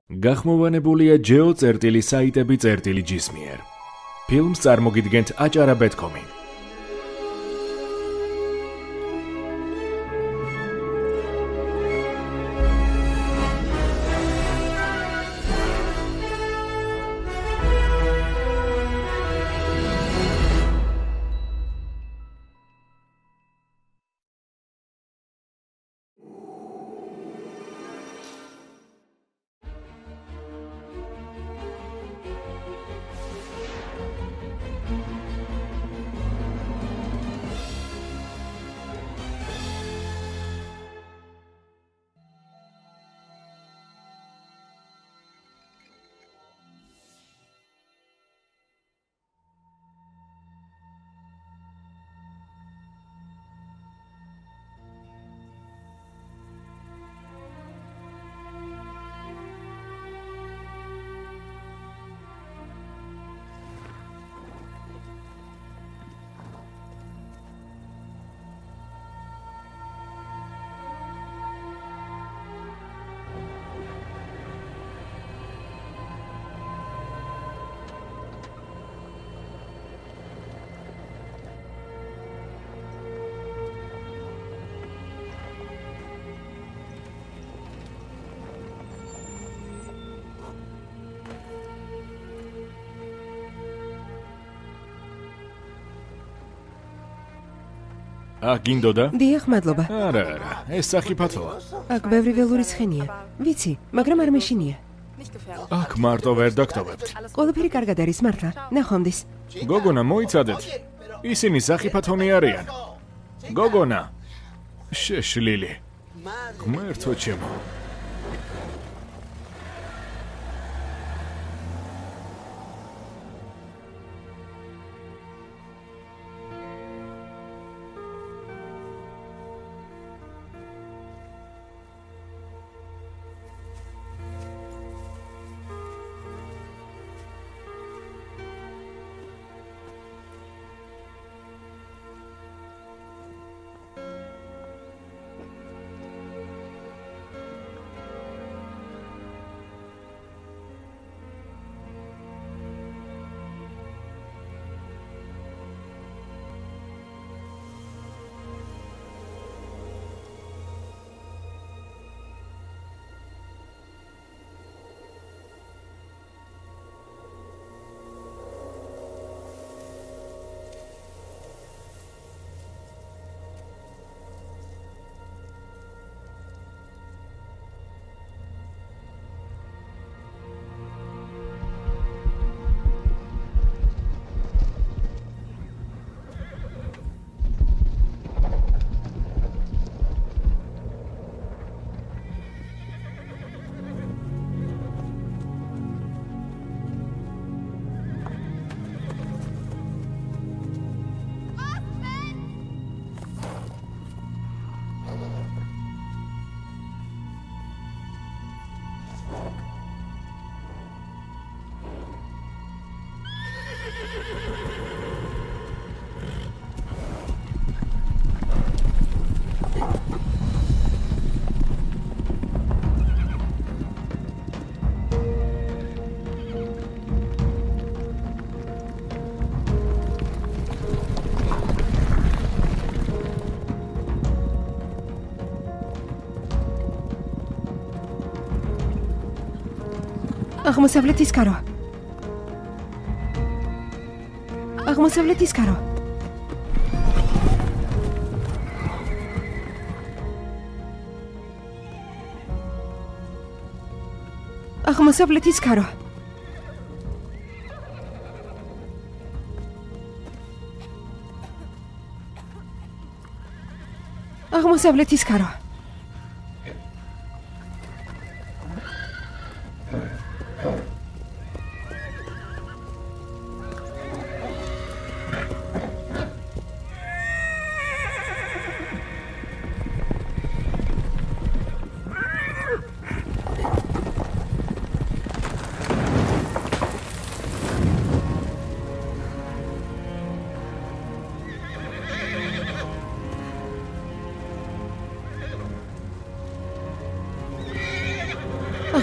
გახმოვანებულია geo.saitები.gis მიერ. ფილმს წარმოგიდგენთ acara.com-ი. გინდოდა? დიახ, მადლობა. არა, ეს სახიფათოა. აქ ბევრი ველური ცხენია. ვიცი, მაგრამ არ მეშინია. აქ მარტო ვერ დაგტოვებთ. ყველაფერი კარგად არის, მართლა. ნახვამდის. გოგონა, მოიცადეთ. ისინი სახიფათონი არიან. გოგონა. შეშლილი. ღმერთო ჩემო. აღმოსავლეთის კარო. აღმოსავლეთის კარო. აღმოსავლეთის კარო. აღმოსავლეთის კარო.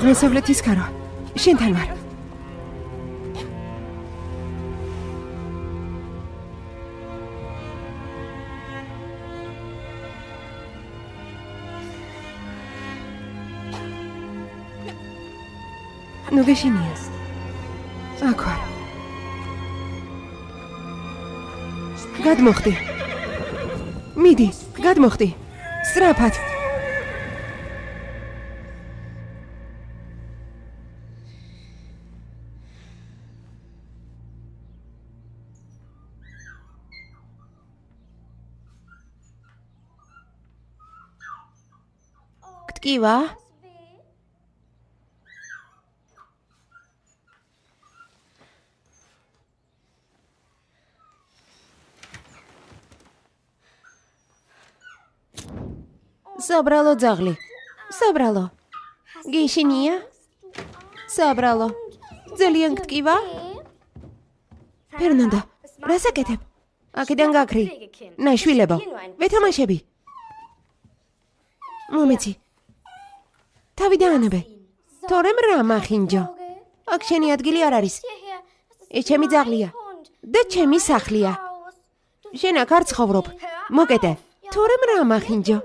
აღმოსავლეთის ქარო. შენთან ვარ. ნუ გეშინია. აქ ვარ. გადმოხდი. მიდი, გადმოხდი. სწრაფად. გტკივა? საბრალო ძაღლი. საბრალო. გეშინია? საბრალო. ძალიან გტკივა? ფერნანდო, რას აკეთებ? აქედან გაქრი. ნაშვილებო, ვეთამაშები. მომეცი. თავი დაანებე. თორემ რა მახინჯო. აქ შენი ადგილი არ არის. ეს ჩემი ძაღლია და ჩემი სახლია. შენ აქ არ ცხოვრობ. მოკეტე. თორემ რა მახინჯო.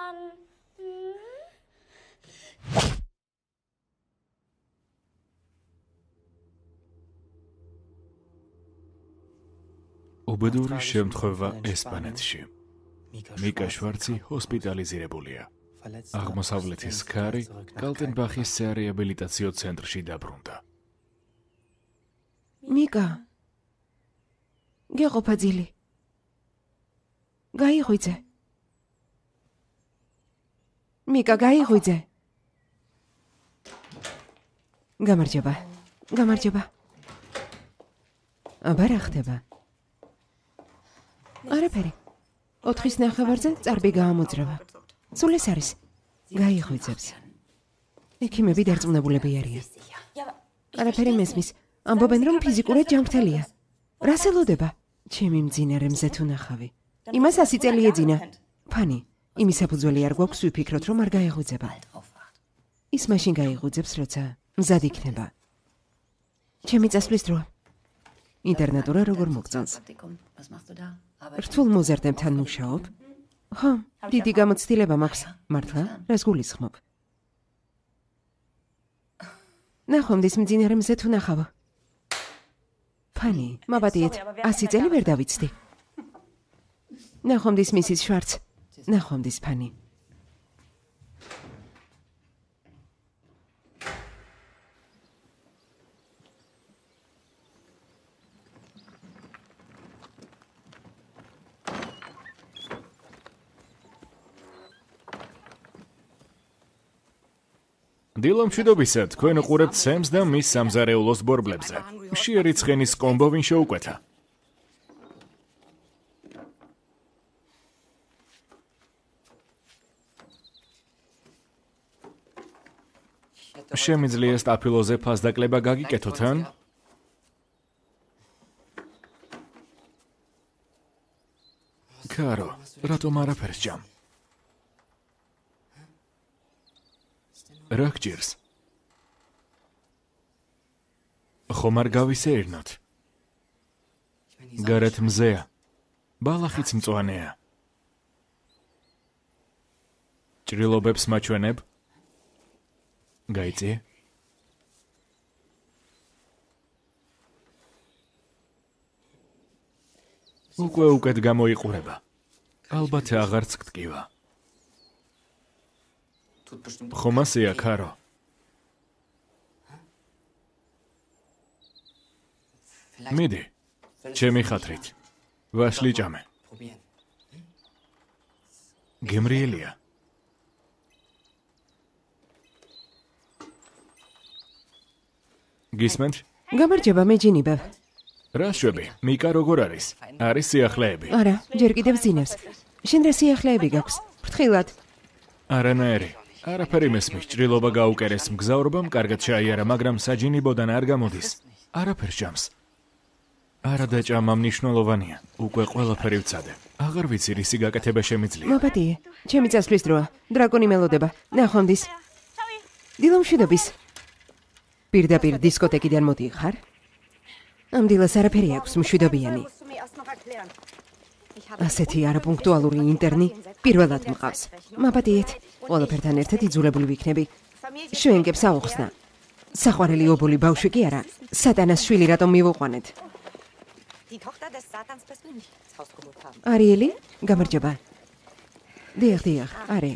უბედური შემთხვევა ესპანეთში. მიკა შვარცი ჰოსპიტალიზირებულია. აღმოსავლეთის ქარი კალტენბახის რეაბილიტაციო ცენტრში დაბრუნდა. მიკა. გეყოფა ძილი. გაიღვიძე. მიკა, გაიღვიძე. გამარჯობა. გამარჯობა. აბა რა ხდება? არაფერი. 4-ის ნახევარზე წარბი გაამოძრავა. სულ ეს არის. გაიღვიძებს. ექიმები დარწმუნებულები არიან. არაფერი მესმის. ამბობენ, რომ ფიზიკურად ჯანმრთელია. რას ელოდება? ჩემი მძინერემზე თუ ნახავი. იმას 100 წელი ეძინა. ფანი, იმის საფუძველი არ გვაქვს ვიფიქროთ, რომ არ გაიღვიძება. ის მაშინ გაიღვიძებს, როცა მზად იქნება. ჩემი წასვლის დროა. ინტერნატურა როგორ მოგწონს? რთულ მოზარდებთან მუშაობ? ხო, დიდი გამოცდილება მაქვს. მართლა? რას გულისხმობ? ნახვამდის მძინერემზე თუ ნახავ. ფანი, მაბადიეთ, 100 წელი ვერ დავიცდი. ნახვამდის მისის შვარც. ნახვამდის ფანი. დილო მშვიდობისა, თქვენ უყურებთ სემს და მის სამზარეულოს ბორბლებზე. მშიერი ცხენის კომბო ვინ შეუკვეთა? შემიძლია სტაფილოზე ფასდაკლება გაგიკეთოთ, ან? კარო, რატომ არაფერს ჯამ? რა გჭირს? ხომ არ გავისეირნოთ? გარეთ მზეა. ბალახიც მწვანეა. ჭრილობებს მაჩვენებ? გაიწიე? უკვე უკეთ გამოიყურება. ალბათ აღარც გტკივა. ხომ ასეა, ქარო? მიდი, ჩემი ხათრით. ვაშლი ჭამე. გემრიელია. გისმენთ? გამარჯობა, მე ჯინიბევ. რა შვები? მიკა როგორ არის? არის სიახლეები? არა, ჯერ კიდევ ძინავს. შენ რა სიახლეები გაქვს? ფრთხილად. არანაირი. არაფერი მესმის, ჭრილობა გაუკერეს მგზავრობამ, კარგად შეაიარა, მაგრამ საჯინიბოდან არ გამოდის. არაფერს ჯამს. არა დაჭამა მნიშვნელოვანია. უკვე ყველაფერი ვცადე. აღარ ვიცი, რისი გაკეთება შემიძლია. მობადიე, ჩემი წასვლის დროა. დრაკონი მელოდება. ნახვამდის. დილო მშვიდობის. პირდაპირ დისკოტეკიდან მოდიხარ? ამ დილას არაფერი აქვს მშვიდობიანი. ასეთი არაპუნქტუალური ინტერნი პირველად მყავს. მაპატიეთ, ყველაფერთან ერთად იძულებული ვიქნები. შვენგებს აუხსნა. საყვარელი ობოლი ბავშვი კი არა, სატანას შვილი რატომ მივუყვანეთ? არიელი, გამარჯობა. დიახ, არი.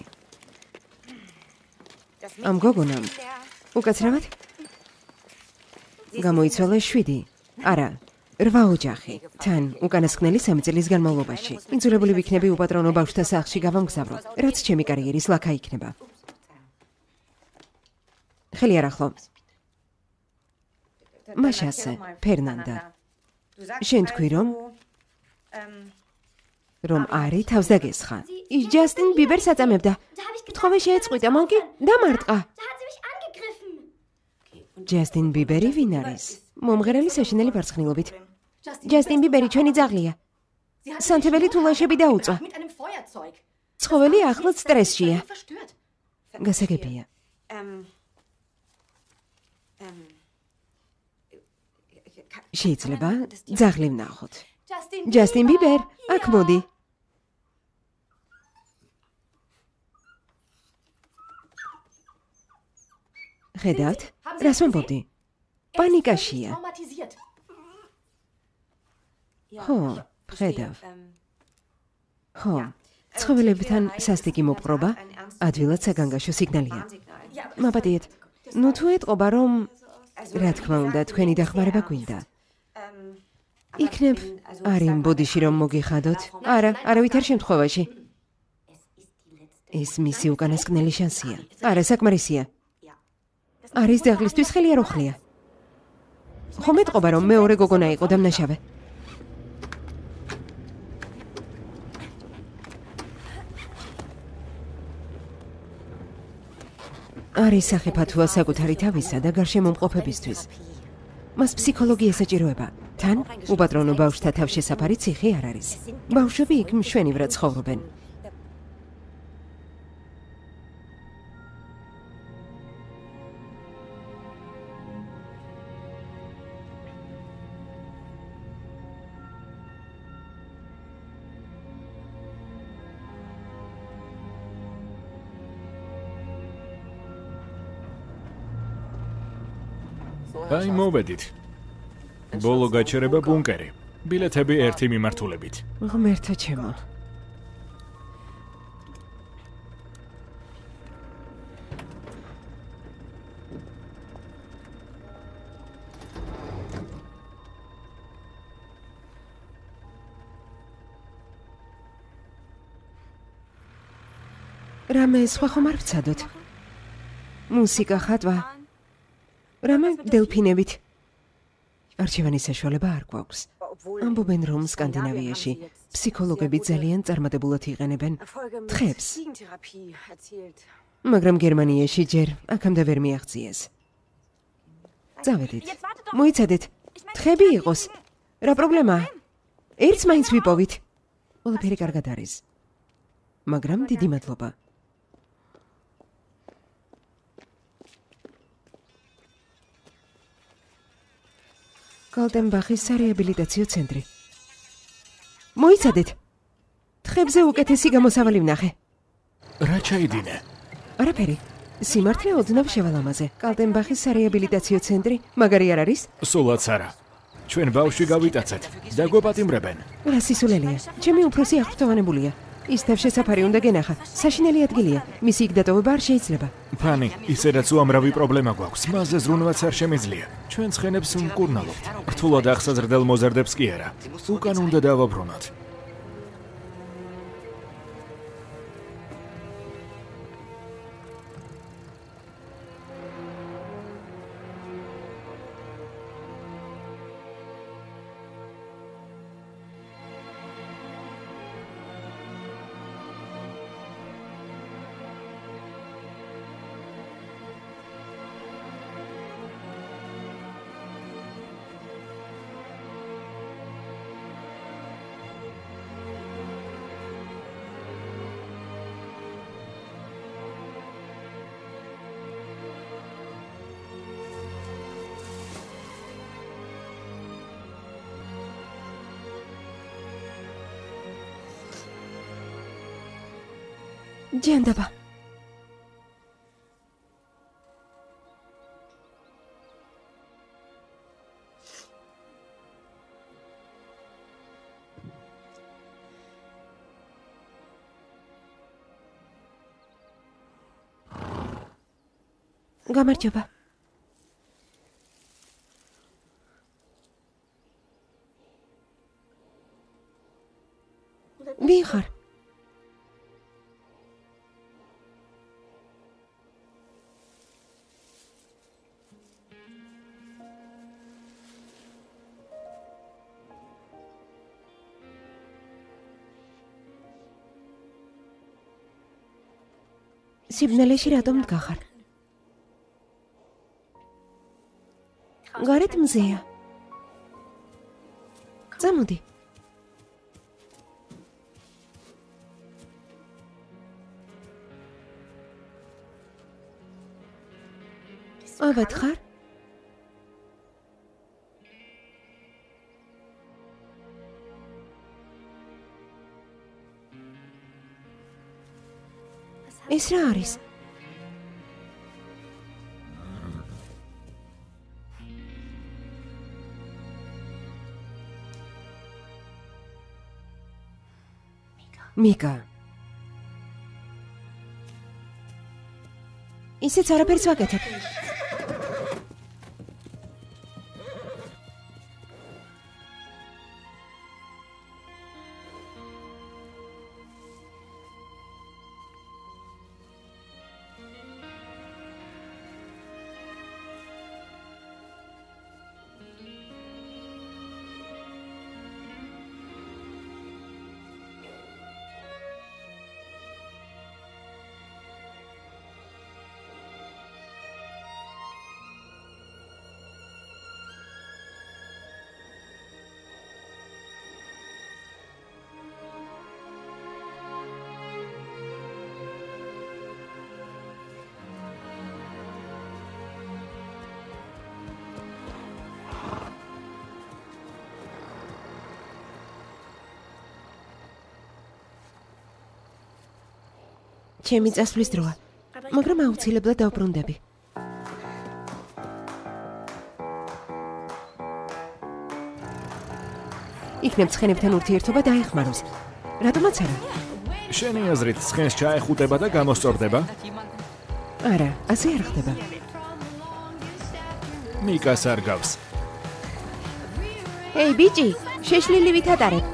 ამ გოგონამ უკაცრავად? გამოიცვალა 7. არა, 8 ოჯახი. თან უკანასკნელი 3 წლის განმავლობაში. იძულებული ვიქნები უპატრონო ბავშვთა სახლში გავამგზავრო, რაც ჩემი კარიერის ლაქა იქნება. ხელი არ ახლო. მაშასე, ფერნანდა. შენ თქვი რომ არი თავს დაგესხა. ის ჯასტინ ბიბერს აწამებდა. თხოვე შეეწყვიტა, მან კი დამარტყა. ჯასტინ ბიბერი ვინ არის? მომღერალი საშინელი ვარცხნილობით. ჯასტინ ბიბერი ჩვენი ძაღლია. სანთებელი თულაშები დაუწვა. ცხოველი ახლაც სტრესშია. გასაგებია. შეიძლება ძაღლი ვნახოთ. ჯასტინ ბიბერ, აქ მოდი. ხედავთ? რას ვამბობდი? პანიკაშია. ხო, ხედავ. ხო, ცხოველებთან სასტიკი მოპყრობა ადვილად საგანგაშო სიგნალია. მაპატიეთ, ნუ თუ ეტყობა რომ რა თქმა უნდა თქვენი დახმარება გვინდა. იქნებ არიმ ბოდიში რომ მოგიხადოთ? არა ვითარ შემთხვევაში. ეს მისი უკანასკნელი შანსია. არა, საკმარისია. არის ძაღლისთვის ხელი არ უხლია. ხომ ეტყობა რომ მეორე გოგონა იყო დამნაშავე? არის სახიფათოა საკუთარი თავისა და გარშემომყოფებისთვის. მას ფსიქოლოგია საჭიროება. თან უპატრონო ბავშვთა თავშესაფარი ციხე არ არის. ბავშვები იქ მშვენივრად ცხოვრობენ. აი მოვედით. ბოლო გაჩერება ბუნკერი. ბილეთები ერთი მიმართულებით. ღმერთო ჩემო. რამე სხვა ხომ არ ვცადოთ? მუსიკა, ხატვა. რამე დელფინებით. არჩევანის საშუალება არ გვაქვს. ამბობენ რომ სკანდინავიაში ფსიქოლოგები ძალიან წარმატებულად იყენებენ თხებს. მაგრამ გერმანიაში ჯერ აქამდე ვერ მიაღწიეს. წავედით. მოიცადეთ. თხები იყოს. რა პრობლემაა? ერთს მაინც ვიპოვით. ყველაფერი კარგად არის. მაგრამ დიდი მადლობა. კალტენბახის სარეაბილიტაციო ცენტრი. მოიცადეთ. თხებზე უკეთესი გამოსავალი ვნახე. რა ჩაიდინე? არაფერი. სიმართლე ოდნავ შევალამაზე. კალტენბახის სარეაბილიტაციო ცენტრი მაგარი არ არის? სულაც არა. ჩვენ ბავშვი გავიტაცეთ. დაგვეპატიმრებენ. რა სისულელია. ჩემი უფროსი აღფრთოვანებულია. ის თავშესაფარი უნდა გენახა. საშინელი ადგილია. მისი იქ დატოვება არ შეიძლება. ფანი, ისედაც უამრავი პრობლემა გვაქვს. მასზე ზრუნვაც არ შემიძლია. ჩვენ ცხენებს ვმკურნალობთ. რთულად აღსაზრდელ მოზარდებს კი არა. უკან უნდა დავაბრუნოთ. ჯანდაბა. გამარჯობა. ვინ ხარ? სიბნელეში რატომ დგახარ? გარეთ მზეა. წამოდი. აბათ ხარ? ეს რა არის? მიკა. ისიც არაფერს ვაკეთებ. ჩემი წასვლის დროა, მაგრამ აუცილებლად დავბრუნდები. იქნებ ცხენებთან ურთიერთობა დაეხმაროს. რატომაც არა? შენი აზრით ცხენს ჩაეხუტება და გამოსწორდება? არა, ასე არ ხდება. მიკას არ გავს. ეი, ბიჭი, შეშლილი ვითატარებ.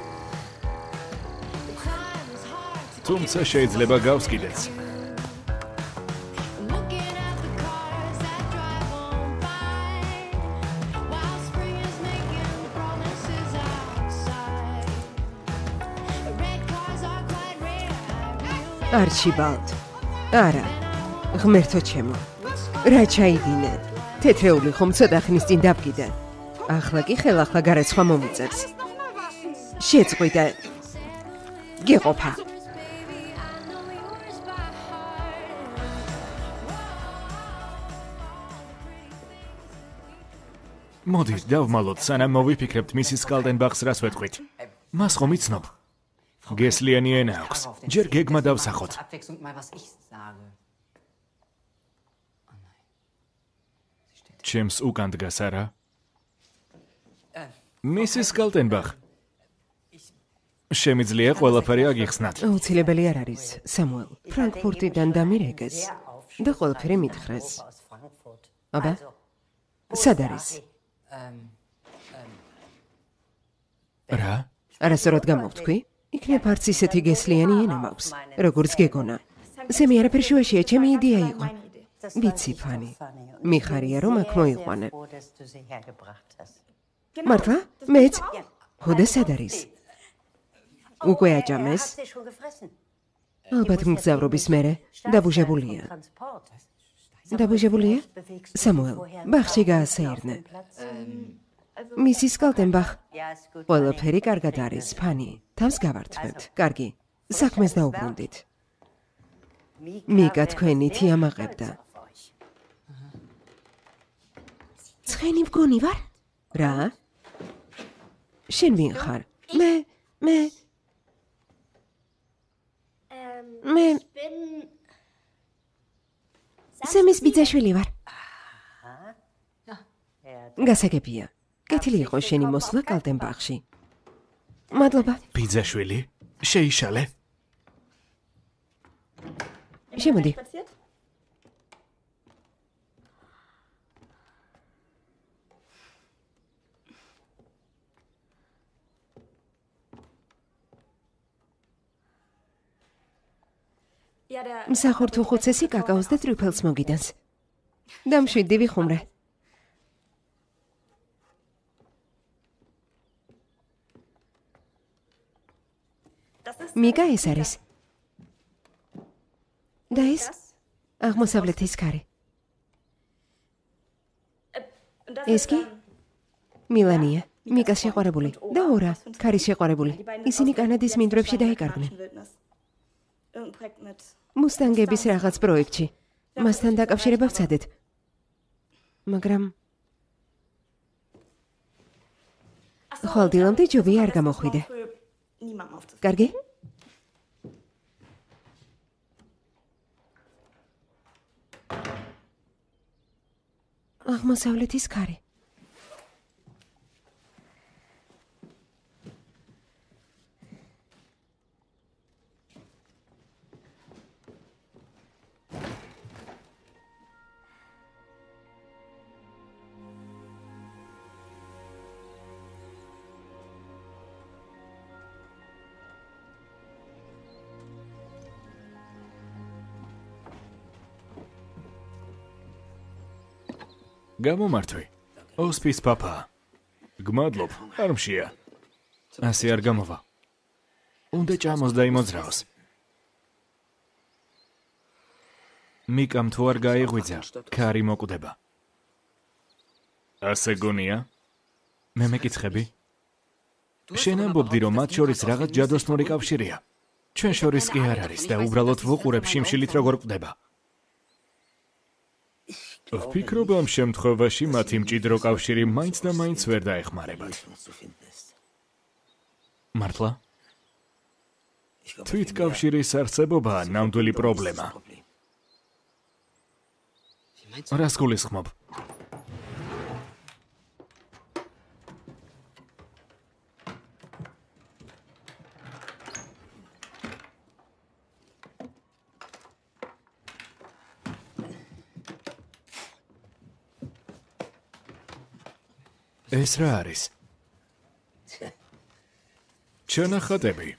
თუმცა შეიძლება გავს კიდეც. არჩიბალდ. არა, ღმერთო ჩემო. რა ჩაიდინე? თეთრეული ხომ ცოტა ხნის წინ დაბგიდა. ახლა კი ხელახლა გარეცხვა მომიწევს. შეწყვიტე. გეყოფა. მოდი, დავმალოთ, სანამ მოვიფიქრებთ მისის კალდენბახს რას ვეთქვით. მას ხომ იცნობ? გესლიანი ენა აქვს. ჯერ გეგმა დავსახოთ. ჩემს უკან დგას არა? მისის კალდენბახ. შემიძლია ყველაფერი აგიხსნათ. აუცილებელი არ არის, სამუელ. ფრანკფურტიდან დამირეკეს და ყველაფერი მითხრეს. აბა? სად არის? რა? არასწორად გამოვთქვი? იქნებ არც ისეთი გესლიანი ენა მაქვს, როგორც გეგონა. სემი არაფერ შუაშია, ჩემი იდეა იყო. ვიცი, ფანი. მიხარია, რომ აქ მოიყვანე. მართლა? მეც? ხოდა სად არის? უკვე აჭამეს? ალბათ მგზავრობის მერე. დაბუჟებულია. დაბუჟებულია? სამუელ, ბაღში გაასეირნე. მისის კალდენბახ. ყველაფერი კარგად არის, ფანი. თავს გავართმევთ. კარგი. საქმეს დაუბრუნდით. მიკა თქვენითი ამაყებდა. ცხენი მგონი ვარ? რა? შენ ვინ ხარ? მე მე სემის ბიძაშვილი ვარ. გასაგებია. კეთილი იყო შენი მოსვლა კალტენბახში. მადლობა. ბიძაშვილი? შეიშალე? შემოდი. მსახურთუ ხუცესი კაკაოს და ტრიფელს მოგიდანს. დამშვიდდი ვიხუმრე. მიკა ეს არის. და ეს აღმოსავლეთის კარი. ეს კი მილანია, მიკას შეყვარებული და ორა, ქარის შეყვარებული. ისინი კანადის მინდვრებში დაიკარგნენ. მუსტანგების რაღაც პროექტში. მასთან დაკავშირება ვცადეთ. მაგრამ ხოლდილამდე ჯობია არ გამოხვიდე. კარგი? აღმოსავლეთის კარი. გამომართვი. ოსპის პაპა. გმადლობ, არ მშია. ასე არ გამოვა. უნდა ჭამოს და იმოძრაოს. მიკამ თუ არ გაიღვიძა, კარი მოკვდება. ასე გონია? მე მეკითხები? შენ ამბობდი, რომ მათ შორის რაღაც ჯადოსნური კავშირია. ჩვენ შორის კი არ არის და უბრალოდ ვუყურებ შიმშილით როგორ კვდება. ვფიქრობ, ამ შემთხვევაში მათი მჭიდრო კავშირი მაინც და მაინც ვერ დაეხმარებათ. მართლა? თვით კავშირის არსებობაა ნამდვილი პრობლემა. რას გულისხმობ? ეს რა არის? ჩანახატები.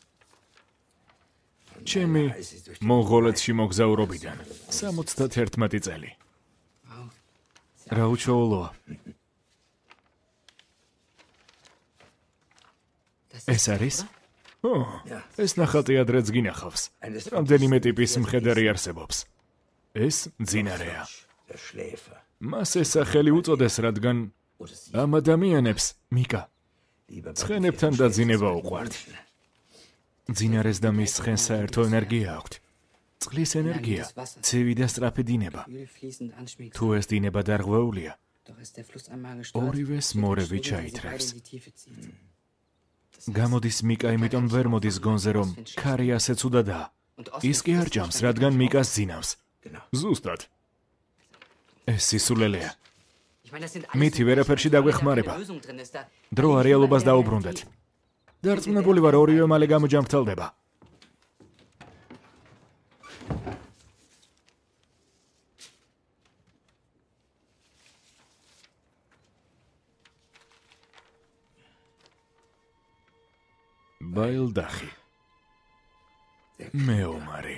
ჩემი მონღოლეთში მოგზაურობიდან 71 წელი. რა უჩვეულოა? ეს არის? ეს ნახატი ადრეც გინახავს. რამდენიმე ტიპის მხედარი არსებობს. ეს მძინარეა. მას ეს სახელი უწოდეს, რადგან ამ ადამიანებს, მიკა, ცხენებთან დაძინება უყვართ. მძინარეს და მის ცხენს საერთო ენერგია აქვთ. წყლის ენერგია, ცივი და სწრაფი დინება. თუ ეს დინება დარღვეულია, ორივეს მორევი ჩაითრევს. გამოდის მიკა იმიტომ ვერ მოდის გონზე, რომ ქარი ასე ცუდადაა. ის კი არ ჭამს, რადგან მიკას ძინავს. ზუსტად. ეს სისულელეა. მითი ვერაფერში დაგვეხმარება. დრო რეალობას დაუბრუნდეთ. დარწმუნებული ვარ, ორივე მალე გამოჯამრთელდება. ბაილდახი. მეომარი.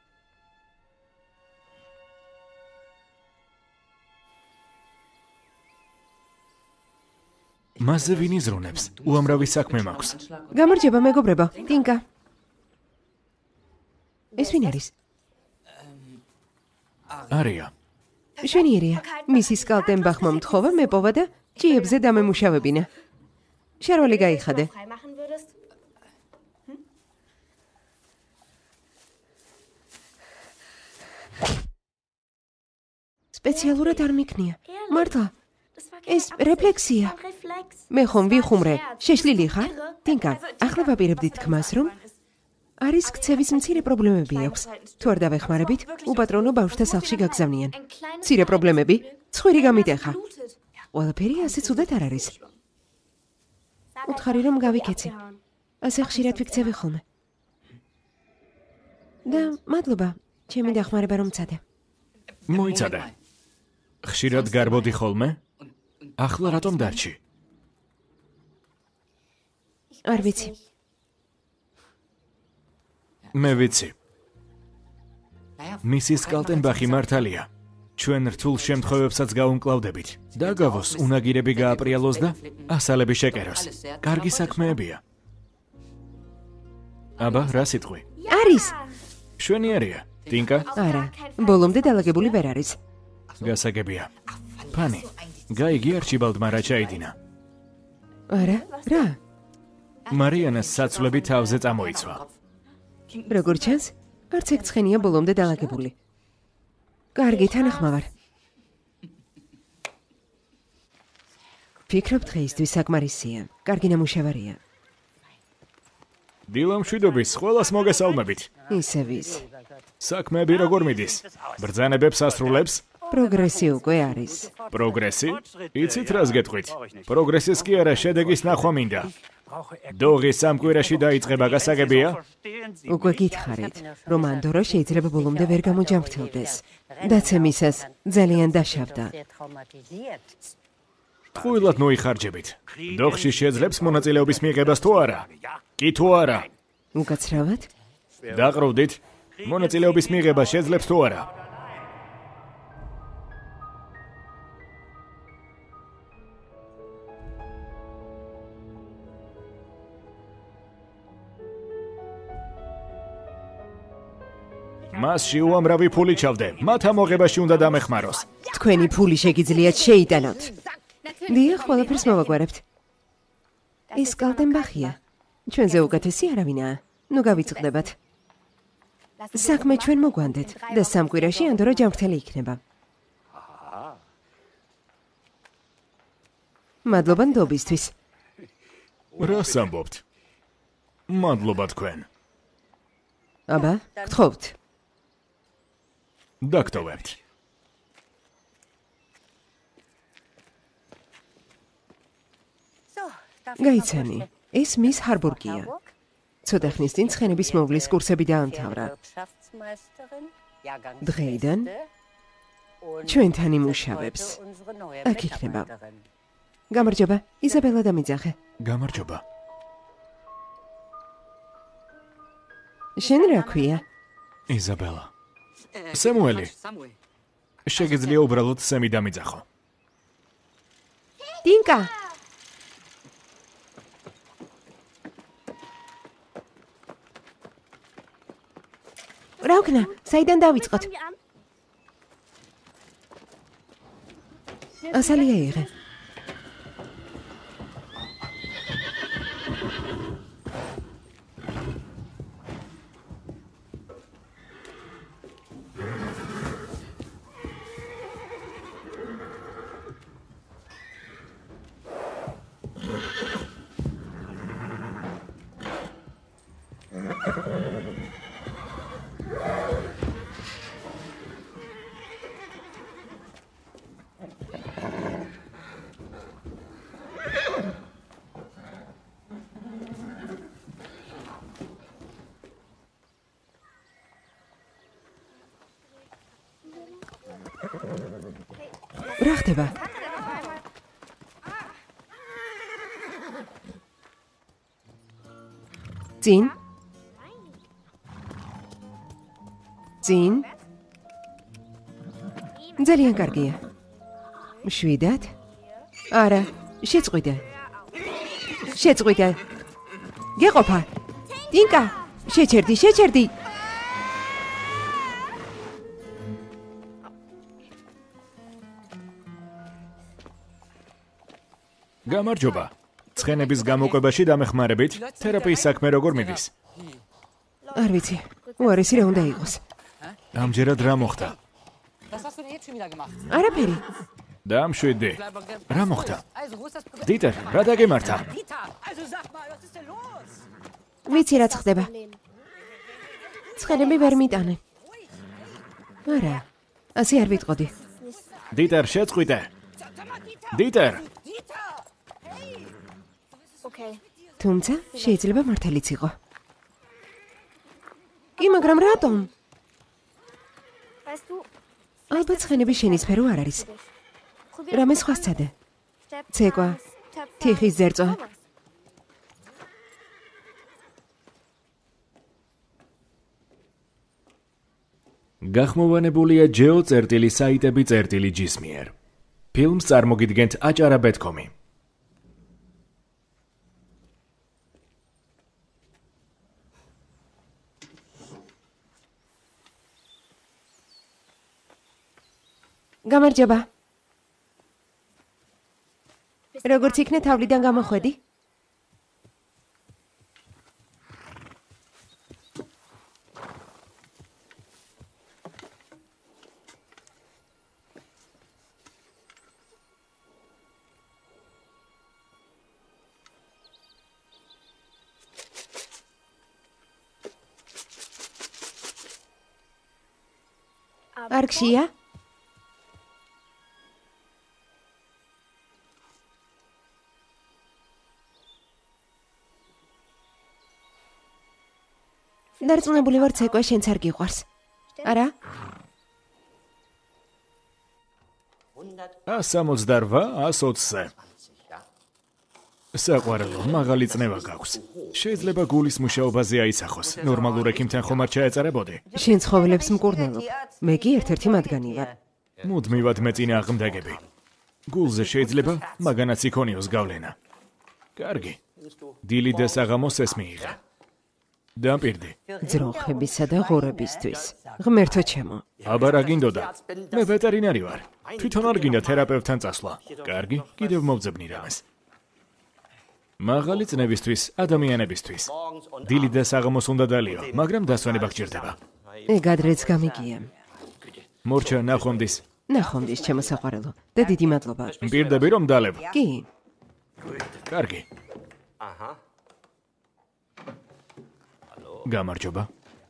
მასზე ვინ იზრუნებს? უამრავი საქმე მაქვს. გამარჯობა, მეგობრებო. ტინკა. ეს ვინ არის? არია. შვენიერია. მისის კალტენბახმა მთხოვა მეპოვა და ჭიებზე დამემუშავებინა. შარვალი გაიხადე. სპეციალურად არ მიქნია. მართლა. ეს რეფლექსია. მე ხომ ვიხუმრე. შეშლილი ხარ? ტინკა, ახლა ვაპირებდი თქმას, რომ არის ქცევის მცირე პრობლემები აქვს. თუ არ დავეხმარებით, უპატრონო ბავშვთა სახლში გაგზავნიან. მცირე პრობლემები? ცხვირი გამიტეხა. ყველაფერი ასე ცუდად არ არის. უთხარი რომ გავიქეცი. ასე ხშირად ვიქცევი ხოლმე. და მადლობა, ჩემი დახმარება რომ მცადე. მოიცადე. ხშირად გარბოდი ხოლმე? ახლა რატომ დარჩი? არ ვიცი. მე ვიცი. მისის კალტენბახი მართალია. ჩვენ რთულ შემთხვევებსაც გავუმკლავდებით. დაგავოს, უნაგირები გააპრიალოს და ასალები შეკეროს. კარგი საქმეებია. აბა, რა სიტყვი? არის. შვენიერია, ტინკა? არა, ბოლომდე დალაგებული ვერ არის. გასაგებია. ფანი, გაიგი არჩიბალდმა რა ჩაიდინა. არა, რა? მარიანას საცვლები თავზე წამოიცვა. როგორ ჩანს, არც ეგ ცხენია ბოლომდე დალაგებული. კარგი, თანახმავარ. ფიქრობ დღეისთვის საკმარისია. კარგი ნამუშევარია. დილამშვიდობის ყველას მოგესალმებით. ისევ ის. საქმეები როგორ მიდის? ბრძანებებს ასრულებს? პროგრესი უკვე არის. პროგრესი? იცით რას გეტყვით? პროგრესის კი არა, შედეგის ნახვა მინდა. დოღი სამკვირაში დაიწყება, გასაგებია? უკვე გითხარით, რომ ანდორო შეიძლება ბოლომდე ვერ გამოჯამრთელდეს. დაცემისას ძალიან დაშავდა. ტყუილად მოიხარჯებით. დოღში შეძლებს მონაწილეობის მიღებას თუ არა? კი თუ არა? უკაცრავად? დაყრდით. მონაწილეობის მიღება შეძლებს თუ არა? მასში უამრავი ფული ჩავდე. მათ ამოღებაში უნდა დამეხმაროს. თქვენი ფული შეგიძლიათ შეიტანოთ. დიახ, ყველაფერს მოვაგვარებთ. ეს კალტენბახია. ჩვენზე უკეთესი არავინაა. ნუ გავიწყდებათ. საქმე ჩვენ მოგვანდეთ და სამკვირაში ანდორო ჯამრთელი იქნება. მადლობა ნდობისთვის. რას ამბობთ? მადლობა თქვენ. აბა, გთხოვთ. დაგტოვებთ. გაიცანი, ეს მის ჰარბურგია. ცოტა ხნის წინ ცხენების მოვლის კურსები დაამთავრა. დღეიდან ჩვენთან იმუშავებს. აქ იქნება. გამარჯობა, იზაბელა დამიძახე. გამარჯობა. შენ რა ქვია? იზაბელა. სამუელი. შეგიძლია უბრალოდ სემი დამიძახო. ტინკა. რა ვქნა? საიდან დავიწყოთ? ასალია იღე. რა ხდება? წინ? წინ? ძალიან კარგია. შვიდად? არა, შეწყვიდე. შეწყვიდე. გეყოფა. ტინკა, შეჩერდი. გამარჯობა. ცხენების გამოკვებაში დამეხმარებით, თერაპიის საქმე როგორ მიდის? არ ვიცი, უარესი რა უნდა იყოს. ამჯერად რა მოხდა? არაფერი. დამშვიდი. რა მოხდა? დიტერ, რა დაგემართა? ვიცი რაც ხდება. ცხენები ვერ მიტანე. არა, ასე არ ვიტყოდი. დიტერ, შეწყვიტე. დიტერ. თუმცა შეიძლება მართალიც იყო. კი, მაგრამ რატომ? ალბათ ცხენები შენი სფერო არ არის. რამე სხვა სცადე. ცეკვა, თიხის ზერწვა. გახმოვანებულია ჯეო წერტილი საიტები წერტილი ჯისმიერ. ფილმს წარმოგიდგენთ აჭარა.com-ი. გამარჯობა. როგორც იქნე თავლიდან გამოხვედი? არ გშია? დარწმუნებული ვარ ცეკვა შენც არ გიყვარს. არა? 168, 120-ზე. საყვარელო, მაღალი წნევა გაქვს. შეიძლება გულის მუშაობაზე აისახოს. ნორმალურ ექიმთან ხომ არ ჩაეწარებოდი? შენ ცხოველებს მკურნალობ. მე კი ერთ-ერთი მათგანი ვარ. მუდმივად მეწინა აღმდეგები. გულზე შეიძლება მაგანაც იქონიოს გავლენა. კარგი. დილი და საღამოს ეს მიიღე. დამპირდი. ძროხებისა და ღორებისთვის. ღმერთო ჩემო. აბა რა გინდოდა? მე ვეტერინარი ვარ. თვითონ არ გინდა თერაპევტთან წასვლა. კარგი, კიდევ მოვძებნი რამეს. მაღალი წნევისთვის, ადამიანებისთვის. დილი და საღამოს უნდა დალიო, მაგრამ დასვენება გჭირდება. ეგ ადრეც გამიგია. მორჩა, ნახვამდის. ნახვამდის ჩემო საყვარელო და დიდი მადლობა. მპირდები რომ დალევ. კი. კარგი. გამარჯობა.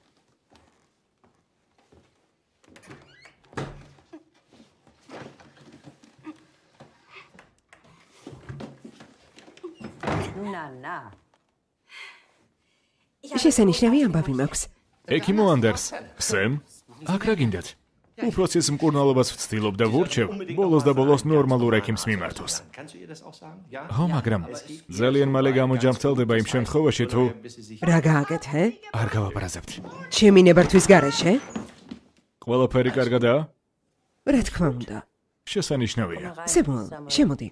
შესანიშნავი ამბავი მაქვს. ექიმო ანდერს, სემ, აქ რა გინდათ? უფროსის მკურნალობას ვცდილობ და ვურჩევ, ბოლოს და ბოლოს ნორმალურ ექიმს მიმართოს. ხო, მაგრამ ძალიან მალე გამოჯამრთელდება იმ შემთხვევაში, თუ რა გააკეთე? არ გავაბრაზებთ. ჩემი ნებართვის გარეშე? ყველაფერი კარგადაა? რა თქმა უნდა. შესანიშნავია. სემუელ, შემოდი.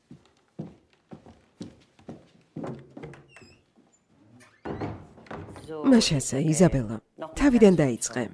მაშასა, იზაბელა, თავიდან დაიწყე.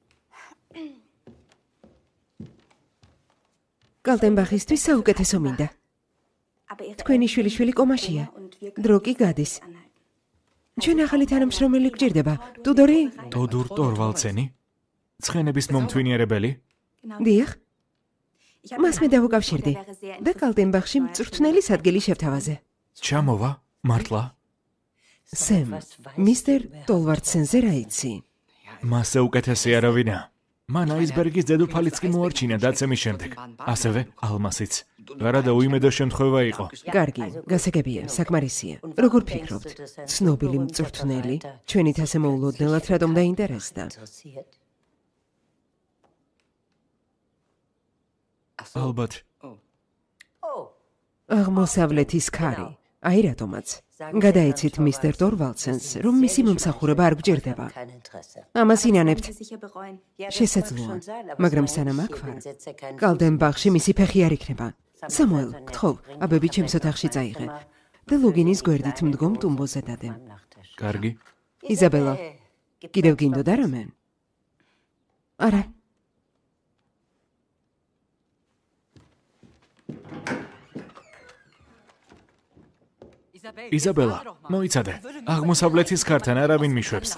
კალტენბახისთვის საუკეთესო მინდა. თქვენი შვილიშვილი კომაშია. დრო კი გადის. ჩვენ ახალი თანამშრომელი გვჭირდება. ტუდორი? ტოდურ ტორვალცენი? ცხენების მომთვინიერებელი? დიახ. მას მე დავუკავშირდი და კალტენბახში მწვრთნელის ადგილი შევთავაზე. ჩამოვა, მართლა? სემ, მისტერ ტოლვარდსენზე რა იცი? მასზე უკეთესი არავინა. მან აისბერგის დედოფალიც კი მოარჩინა დაცემის შემდეგ. ასევე ალმასიც. არა და უიმედო შემთხვევა იყო. კარგი, გასაგებია, საკმარისია. როგორ ფიქრობთ? ცნობილი მწვრთნელი, ჩვენით ასე მოულოდნელად რატომ დაინტერესდა? ალბათ. აღმოსავლეთის ქარი. აი რატომაც. გადაიცით მისტერ ტორვალდსენს, რომ მისი მომსახურება არ გვჭირდება. ამას ინანებთ. შესაძლოა, მაგრამ სანამ აქ ვარ, კალტენბახში მისი ფეხი არ იქნება. სამუელ, გთხოვ, აბები ჩემს ოთახში წაიღე და ლოგინის გვერდით მდგომ ტუმბოზე დადე. კარგი. იზაბელა, კიდევ გინდოდა რამე? არა. იზაბელა, მოიცადე. აღმოსავლეთის ქართან არავინ მიშვებს.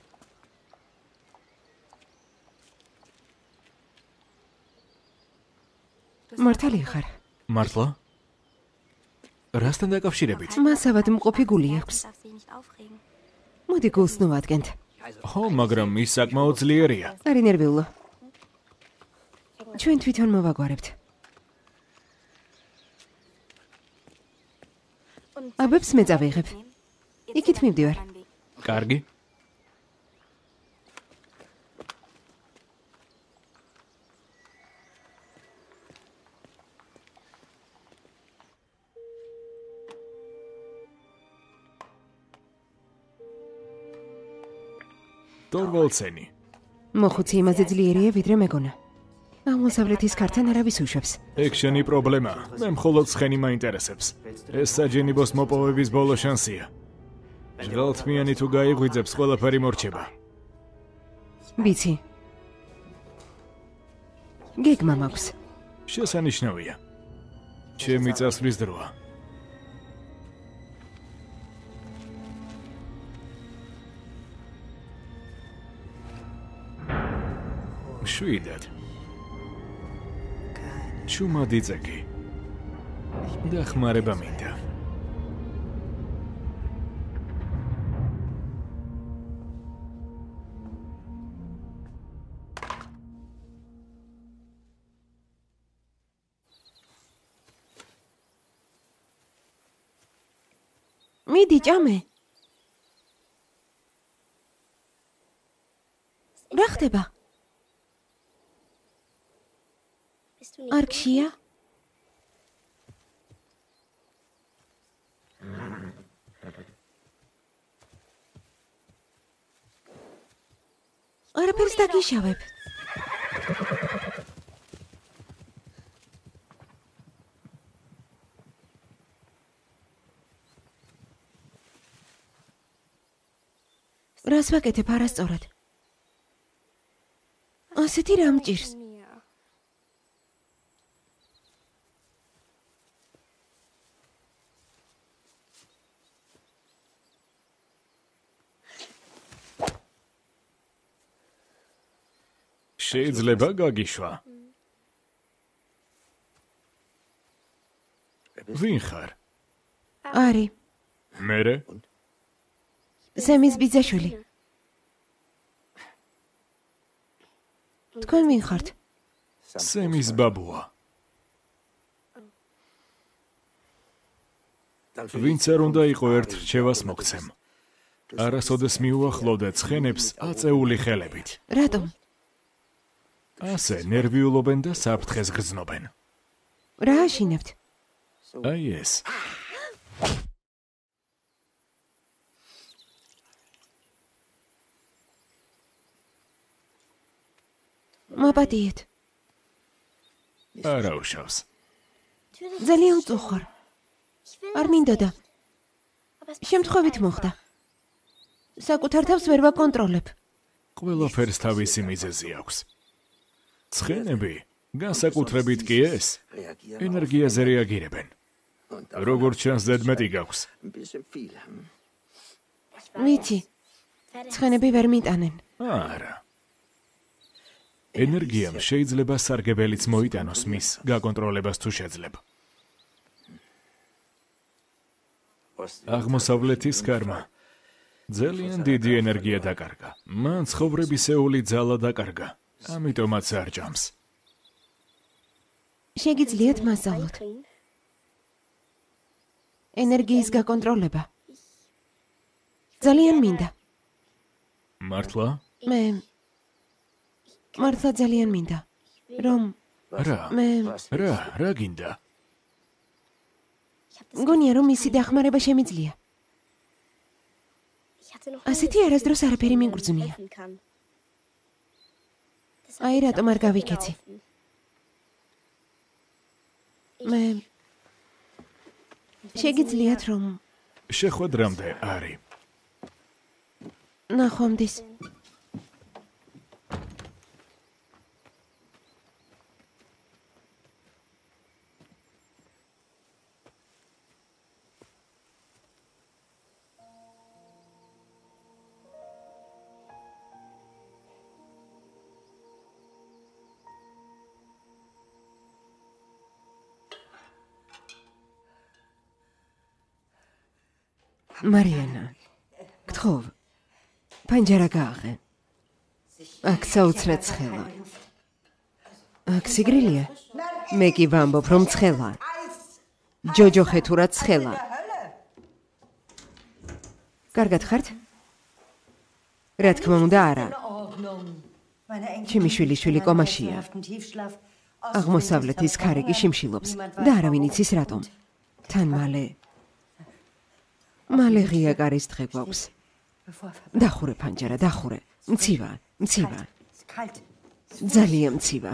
მართალია ხარ? მართლა? რასთან დაკავშირებით? მას ავადმყოფი გული აქვს. მოდი გულს ნოვადგენთ. ხო, მაგრამ ის საკმაოდ ძლიერია. არი ნერვიულო. ჩვენ თვითონ მოვაგვარებთ. აბებს მე წავიღებ. იქით მივდივარ. კარგი. Torvaldseni. მოხუცი იმაზე ძლიერია, ვიდრე მეგონა. აღმოსავლეთის ქართან არავის უშვებს. ეგ შენი პრობლემა. მე მხოლოდ ცხენი მაინტერესებს. ეს საჯენიბოს მოპოვების ბოლო შანსია. ჟღალთმიანი თუ გაიღვიძებს, ყველაფერი მორჩება. ვიცი. გეგმა მაქვს. შესანიშნავია. ჩემი წასვლის დროა. შვიდად. ჩუმა დიწეკი. დახმარება მინდა. მიდი ჭამე. რა ხდება? არ გშია? არაფერს დაგიშავებ. რას ვაკეთებ არასწორად? ასეთი რა მჭირს? შეიძლება გაგიშვა. ვინ ხარ? არი, მერე? სემის ბიძაშვილი. თქვენ ვინ ხართ? სემის ბაბუა. ვინც არ უნდა იყო ერთ რჩევას მოგცემ. არასოდეს მიუახლოვდა ცხენებს აწეული ხელებით. რატომ? ასე ნერვიულობენ და საფრთხეს გრძნობენ. რა აშინებთ? აი ეს. მაპატიეთ. არა უშავს. ძალიან უწუხარ. არ მინდოდა. შემთხვევით მოხდა. საკუთარ თავს ვერ ვაკონტროლებ. ყველაფერს თავისი მიზეზი აქვს. ცხენები, განსაკუთრებით კი ეს, ენერგიაზე რეაგირებენ. როგორც ჩანს, ზედმეტი გაქვს. ვიცი. ცხენები ვერ მიტანენ. არა. ენერგიამ შეიძლება სარგებელიც მოიტანოს მის გაკონტროლებას თუ შეძლებ. აღმოსავლეთის კარმა ძალიან დიდი ენერგია დაკარგა. მან ცხოვრებისეული ძალა დაკარგა. ამიტომაც არ ჭამს. შეგიძლიათ მასწავლოთ. ენერგიის გაკონტროლება. ძალიან მინდა. მართლა? მე მართლა ძალიან მინდა. რომ რა გინდა? მგონია რომ მისი დახმარება შემიძლია. ასეთი არასდროს არაფერი მიგრძნია. აი რატომ არ გავიქეცი? მე შეგიძლიათ რომ შეხვედრამდე არი. ნახვამდის. მარიანა, გთხოვ, პანჯარა გააღე. აქ საოცრად ცხელა. აქ სიგრილია? მე კი ვამბობ, რომ ცხელა. ჯოჯოხეთ ურად ცხელა. კარგად ხართ? რა თქმა უნდა, არა. ჩემი შვილიშვილი კომაშია. აღმოსავლეთის ქარი კი შიმშილობს და არავინ იცის რატომ. თან მალე ღია კარის დღე გვაქვს. დახურე პანჯარა, დახურე. მცივა. ძალიან მცივა.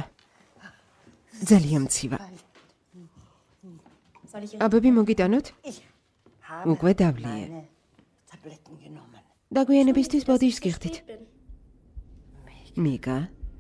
აბები მოგიტანოთ? უკვე დავლია. დაგვიანებისთვის ბოდიშს გიხდით. მიკა?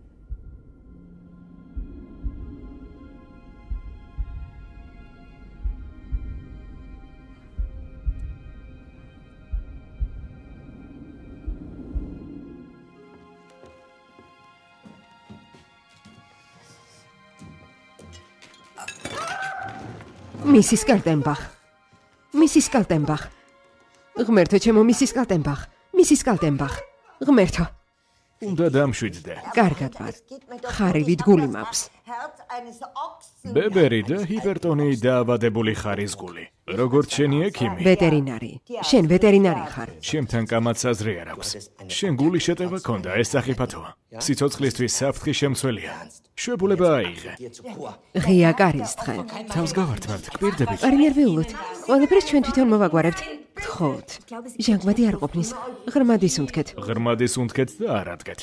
მისის კალტენბახ. ღმერთო ჩემო, მისის კალტენბახ. ღმერთო. უნდა დამშვიდდე. კარგად ვარ. ხარივით გული მაქვს. ბებერი და ჰიპერტონი დაავადებული ხარის გული. როგორც შენი ექიმი. ვეტერინარი. შენ ვეტერინარი ხარ. ჩემთან კამათს აზრი არ აქვს. შენ გული შეტევა ქონდა, ეს სახიფათოა. სიცოცხლისთვის საფრთხის შემცველია. შვებულება აიღე. ღია კარის დღე. თავს გავართმევთ, გპირდებით. არ ინერვიულოთ. ყველაფერს ჩვენ თვითონ მოვაგვარებთ. გთხოვთ. ჟანგბადი არ ყოფნის. ღრმადის უნთქეთ და არ ადგეთ.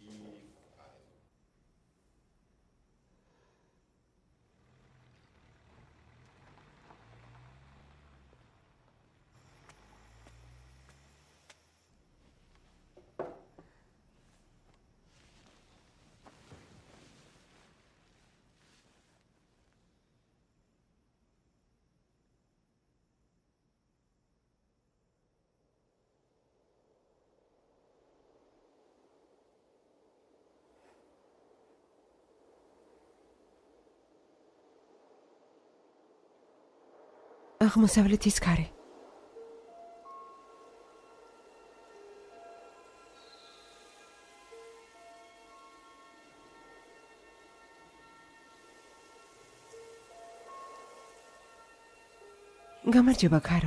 აღმოსავლეთის ქარი. გამარჯობა, ქარო.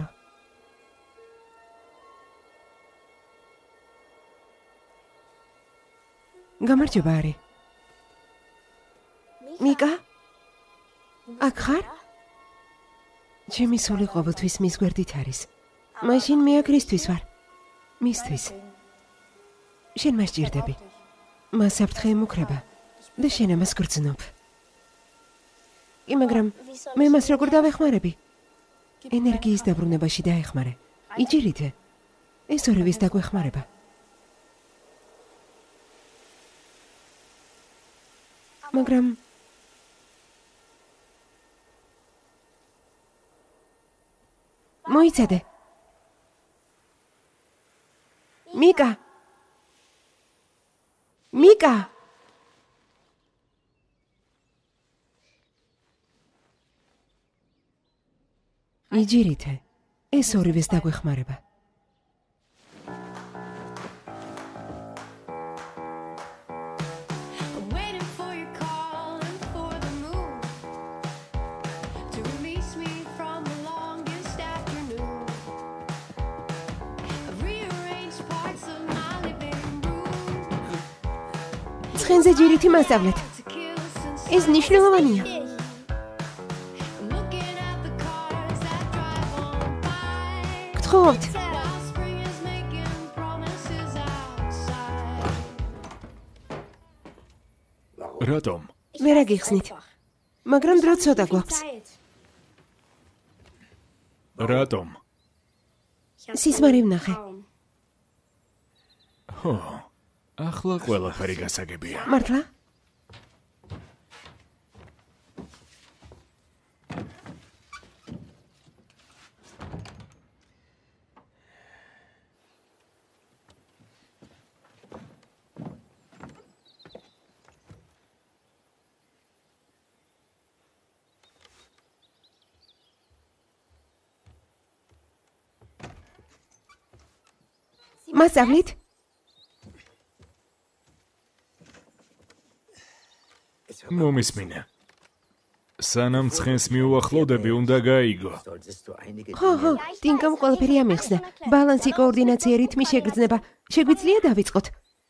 გამარჯობა, არი. მიკა? აქ ხარ? ჩემი სული ყოველთვის მის გვერდით არის. მაშინ მე აქ რისთვის ვარ? მისთვის. შენ მას ჭირდები. მას საფრთხე ემუქრება და შენ ამას გრძნობ. მაგრამ მე მას როგორ დავეხმარები? ენერგიის დაბრუნებაში დაეხმარე. იჭირითე. ეს ორივეს დაგვეხმარება. მაგრამ მოიცადე. მიკა. იჯირითე. ეს ორივეს დაგვეხმარება. ცხენზე ჯირითი მასწავლეთ. ეს მნიშვნელოვანია. გთხოვთ. რატომ? ვერ აგიხსნით. მაგრამ დრო ცოტა გვაქვს. რატომ? სიზმარი ვნახე. ხო. ახლა ყველაფერი გასაგებია. მართლა? მასწავლით? მომისმინე. სანამ ცხენს მიუახლოვდები, უნდა გაიგო. ხო, ტინკამ ყველაფერი ამიხსნა. ბალანსი, კოორდინაცია, რითმი შეგრძნება. შეგვიძლია დავიწყოთ?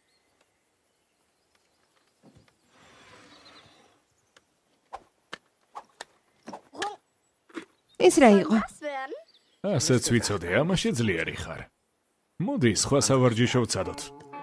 ეს რა იყო? ასეც ვიცოდე, ამაში ძლიერი ხარ. მოდი, სხვა სავარჯიშო ვცადოთ.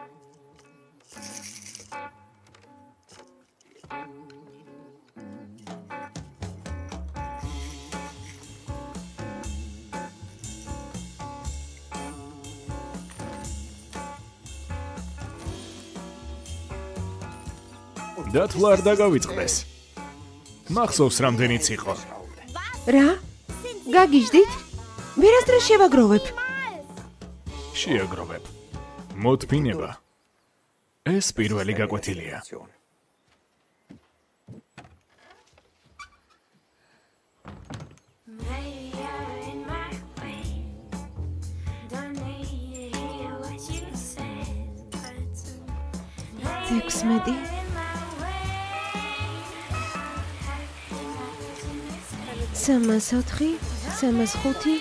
დათვლა არ დაგავიწყდეს. მახსოვს რამდენიც იყო. რა? გაგიჟდით? ვერასდროს შევაგროვებ. შეაგროვებ. მოთფინება. ეს პირველი გაკვეთილია. Tексმედი. სამას 4, სამას 5.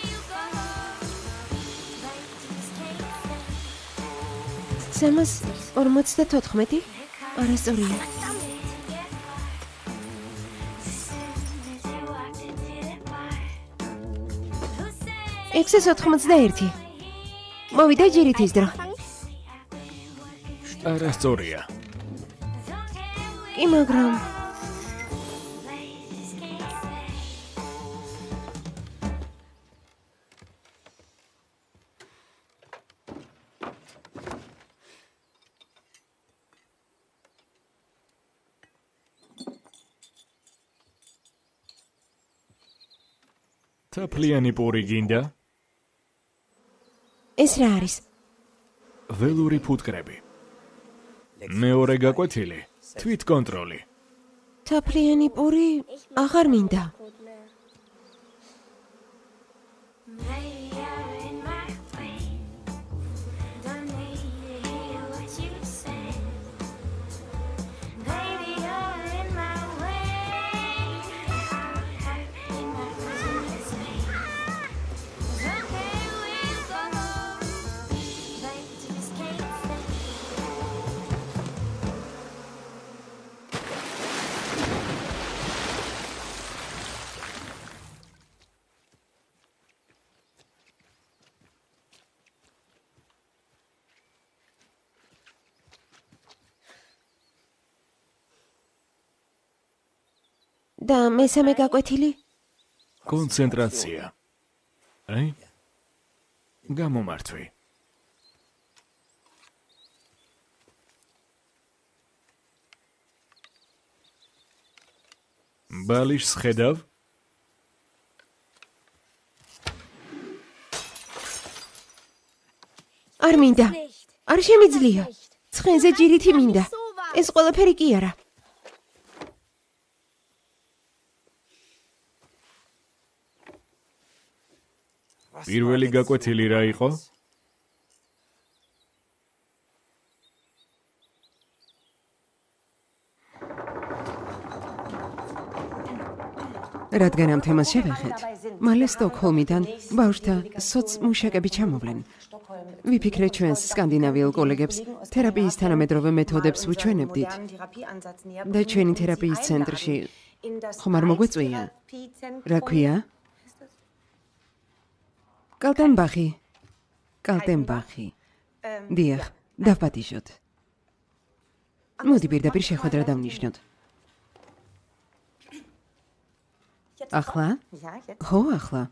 სამას 54. არასწორია. 691. მოვიდა ჯერით ის დრო. არასწორია. კი, მაგრამ თაფლიანი პური გინდა? ეს რა არის? ველური ფუტკრები. მეორე გაკვეთილი. თვითკონტროლი. თაფლიანი პური აღარ მინდა. და მესამე გაკვეთილი? კონცენტრაცია. აი? გამომართვი. ბალიშს ხედავ? არ მინდა. არ შემიძლია. ცხენზე ჯირითი მინდა. ეს ყველაფერი კი არა. პირველი გაკვეთილი რა იყო? რადგან ამ თემას შევეხეთ, მალე სტოკჰოლმიდან ბავშვთა სოცმუშაკები ჩამოვლენ. ვიფიქრეთ ჩვენს სკანდინავიელ კოლეგებს თერაპიის თანამედროვე მეთოდებს ვუჩვენებდით. და ჩვენი თერაპიის ცენტრში ხომ არ მოგვეწვია? რა ქვია? კალტენბახი. დიახ, დავპატიჟოთ. მოდი პირდაპირ შეხვედრა დავნიშნოთ. ახლა? ხო, ახლა.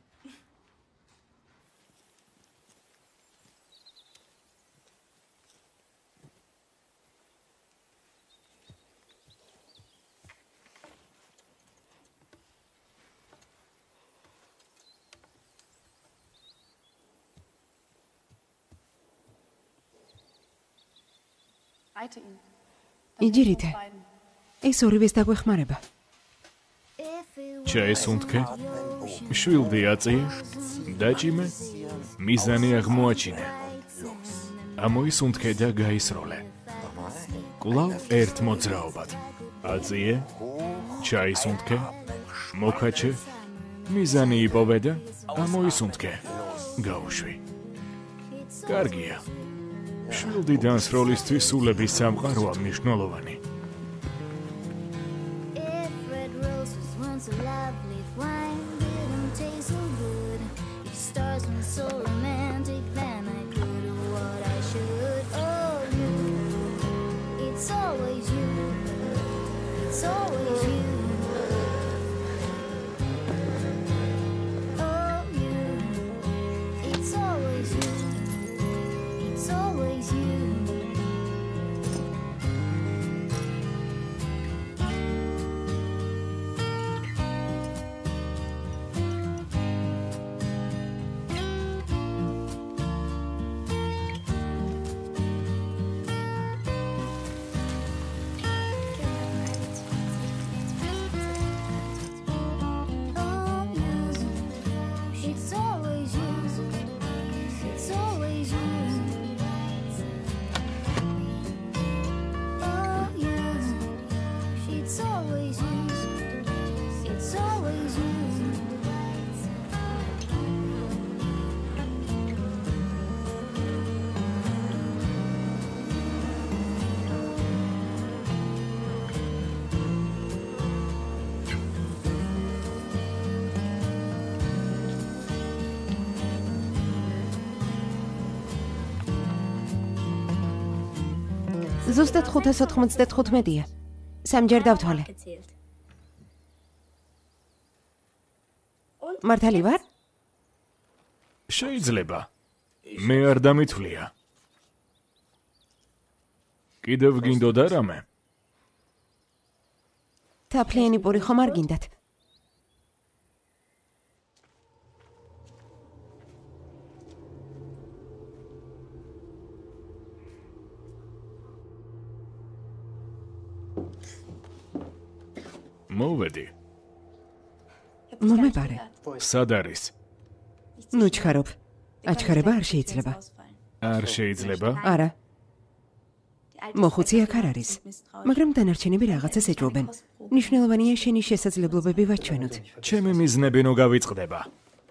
იჯერით. ეს ორივეს დაგვეხმარება. ჩაესუნთქე, შვილდი აწიე, დაჭიმე, მიზანი აღმოაჩინე. ამოისუნთქე და გაისროლე. კვლავ ერთ მოძრაობად. აწიე, ჩაისუნთქე, მოკაჩე, მიზანი იპოვე და ამოისუნთქე, გაუშვი. კარგია. შვილდიდანს როლისთვის სულების სამყაროა მნიშვნელოვანი. ზუსტად 595-ია. სამჯერ დავთვალე. მართალი ვარ? შეიძლება. მე არ დამითვლია. კიდევ გინდოდა რამე? თაფლიანი პური ხომ არ გინდათ? მოვედი. მომებარე. სად არის? ნუ ჩქარობ. აჩქარება არ შეიძლება. არ შეიძლება? არა. მოხუცი აქ არ არის. მაგრამ დანარჩენები რაღაცას ეჭვობენ. მნიშვნელოვანია შენი შესაძლებლობები ვაჩვენოთ. ჩემი მიზნები ნუ გავიწყდება.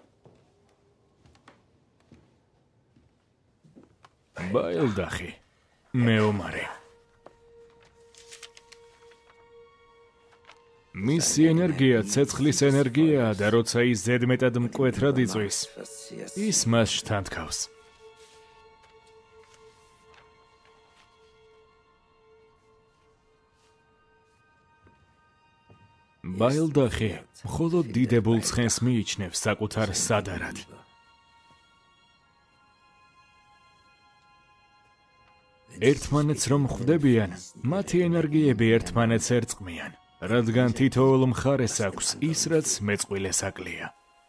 ბაილდახი. მეომარი. მისი ენერგია ცეცხლის ენერგიაა და როცა ის ზედმეტად მკვეთრად იწვის, ის მას შთანთქავს. ბაილდახი მხოლოდ დიდებულ ცხენს მიიჩნევს საკუთარ სადარად. ერთმანეთს რომ ხვდებიან, მათი ენერგიები ერთმანეთს ერწყმიან. რადგან თითოეულ მხარეს აქვს ის, რაც მეწყვილეს აკლია.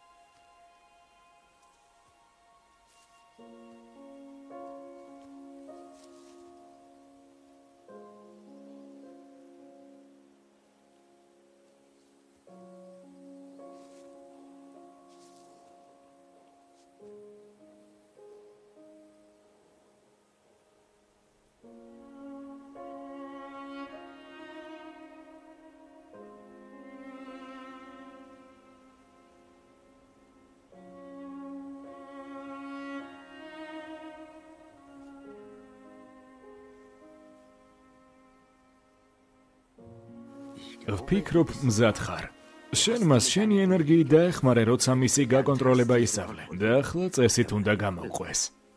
ვფიქრობ, მზად ხარ. შენ მას შენი ენერგიით დაეხმარე, როცა მისი გაკონტროლება ისავლე. და ახლა წესით უნდა გამოვყვეს.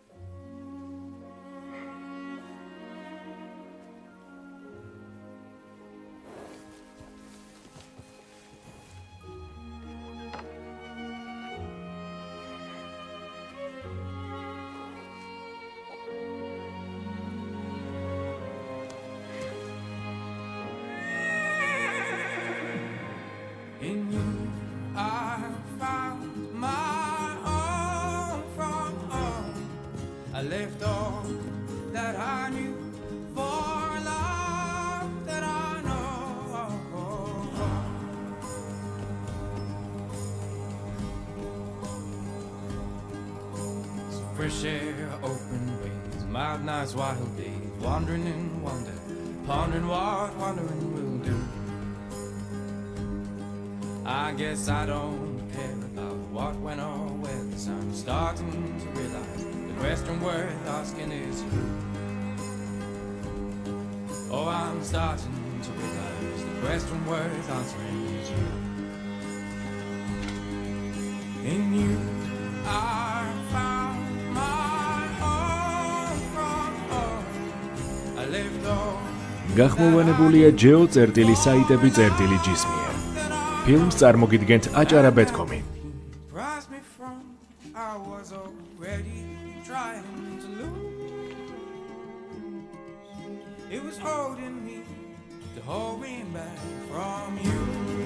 In you I found my home from home. I left all that I knew for love that I know. So fresh air, open ways, mild nights, wild days, wandering in wonder, pondering what wandering will do. I guess I don't care about what went or where, 'cause I'm starting to realize the question worth asking is who. Oh, I'm starting to realize the question worth answering is you. In you, I found my home from home. I lived on. გახმოვანებულია ჯეო წერტილი საიტები წერტილი ჯისმიერ. ფილმს წარმოგიდგენთ აჭარა ბეთქომი. Prized me from I was already trying to lose. It was holding me to hold me back from you.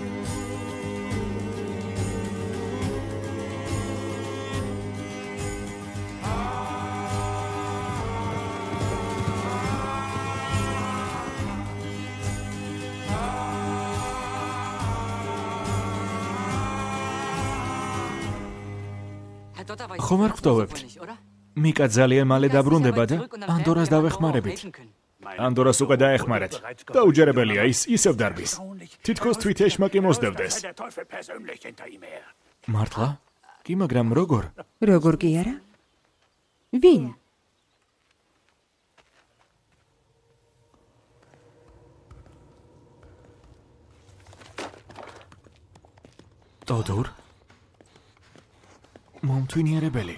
ხომ არ ხვდობთ? მიკა ძალიან მალე დაბრუნდება და ანდორას დავეხმარებით. ანდორას უკვე დაეხმარეთ. დაუჯერებელია ის ისევ დარბის. თითქოს თვით ეშმა კი მოსდევდეს. მართლა? კი, მაგრამ როგორ? როგორ კი არა? ვინ? ტოდორ? მომთვინიერებელი.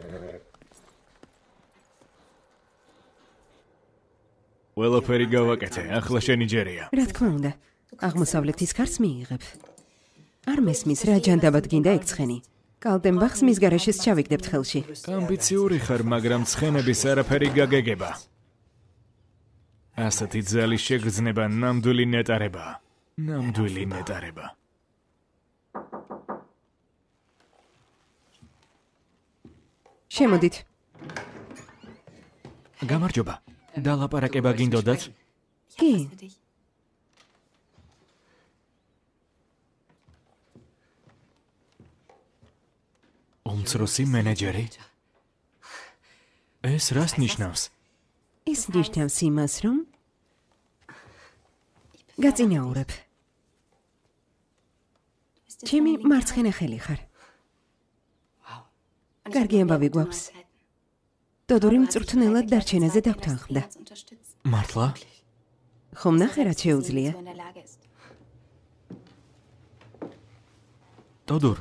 ყველაფერი გავაკეთე, ახლა შენი ჯერია. რა თქმა უნდა, აღმოსავლეთის ქარს მიიღებ. არ მესმის რა ჯანდაბად გინდა ეგ-ცხენი. კალტენბახს მის გარეშეს ჩავიგდებთ ხელში. ამბიციური ხარ, მაგრამ ცხენების არაფერი გაგეგება. ასეთი ძალის შეგრძნება ნამდვილი ნეტარებაა. ნამდვილი ნეტარება. შემოდით. გამარჯობა. დალაპარაკება გინდოდათ? კი. უმცროსი მენეჯერი? ეს რას ნიშნავს? ის ნიშნავს იმას, რომ გაწინაურებ. ჩემი მარცხენა ხელი ხარ. კარგი ამბავი გვაქვს. ტოდორი მწვრთნელად დარჩენაზე დაგთანხმდა. მართლა? ხომ ნახე რაც შეუძლია? ტოდორ.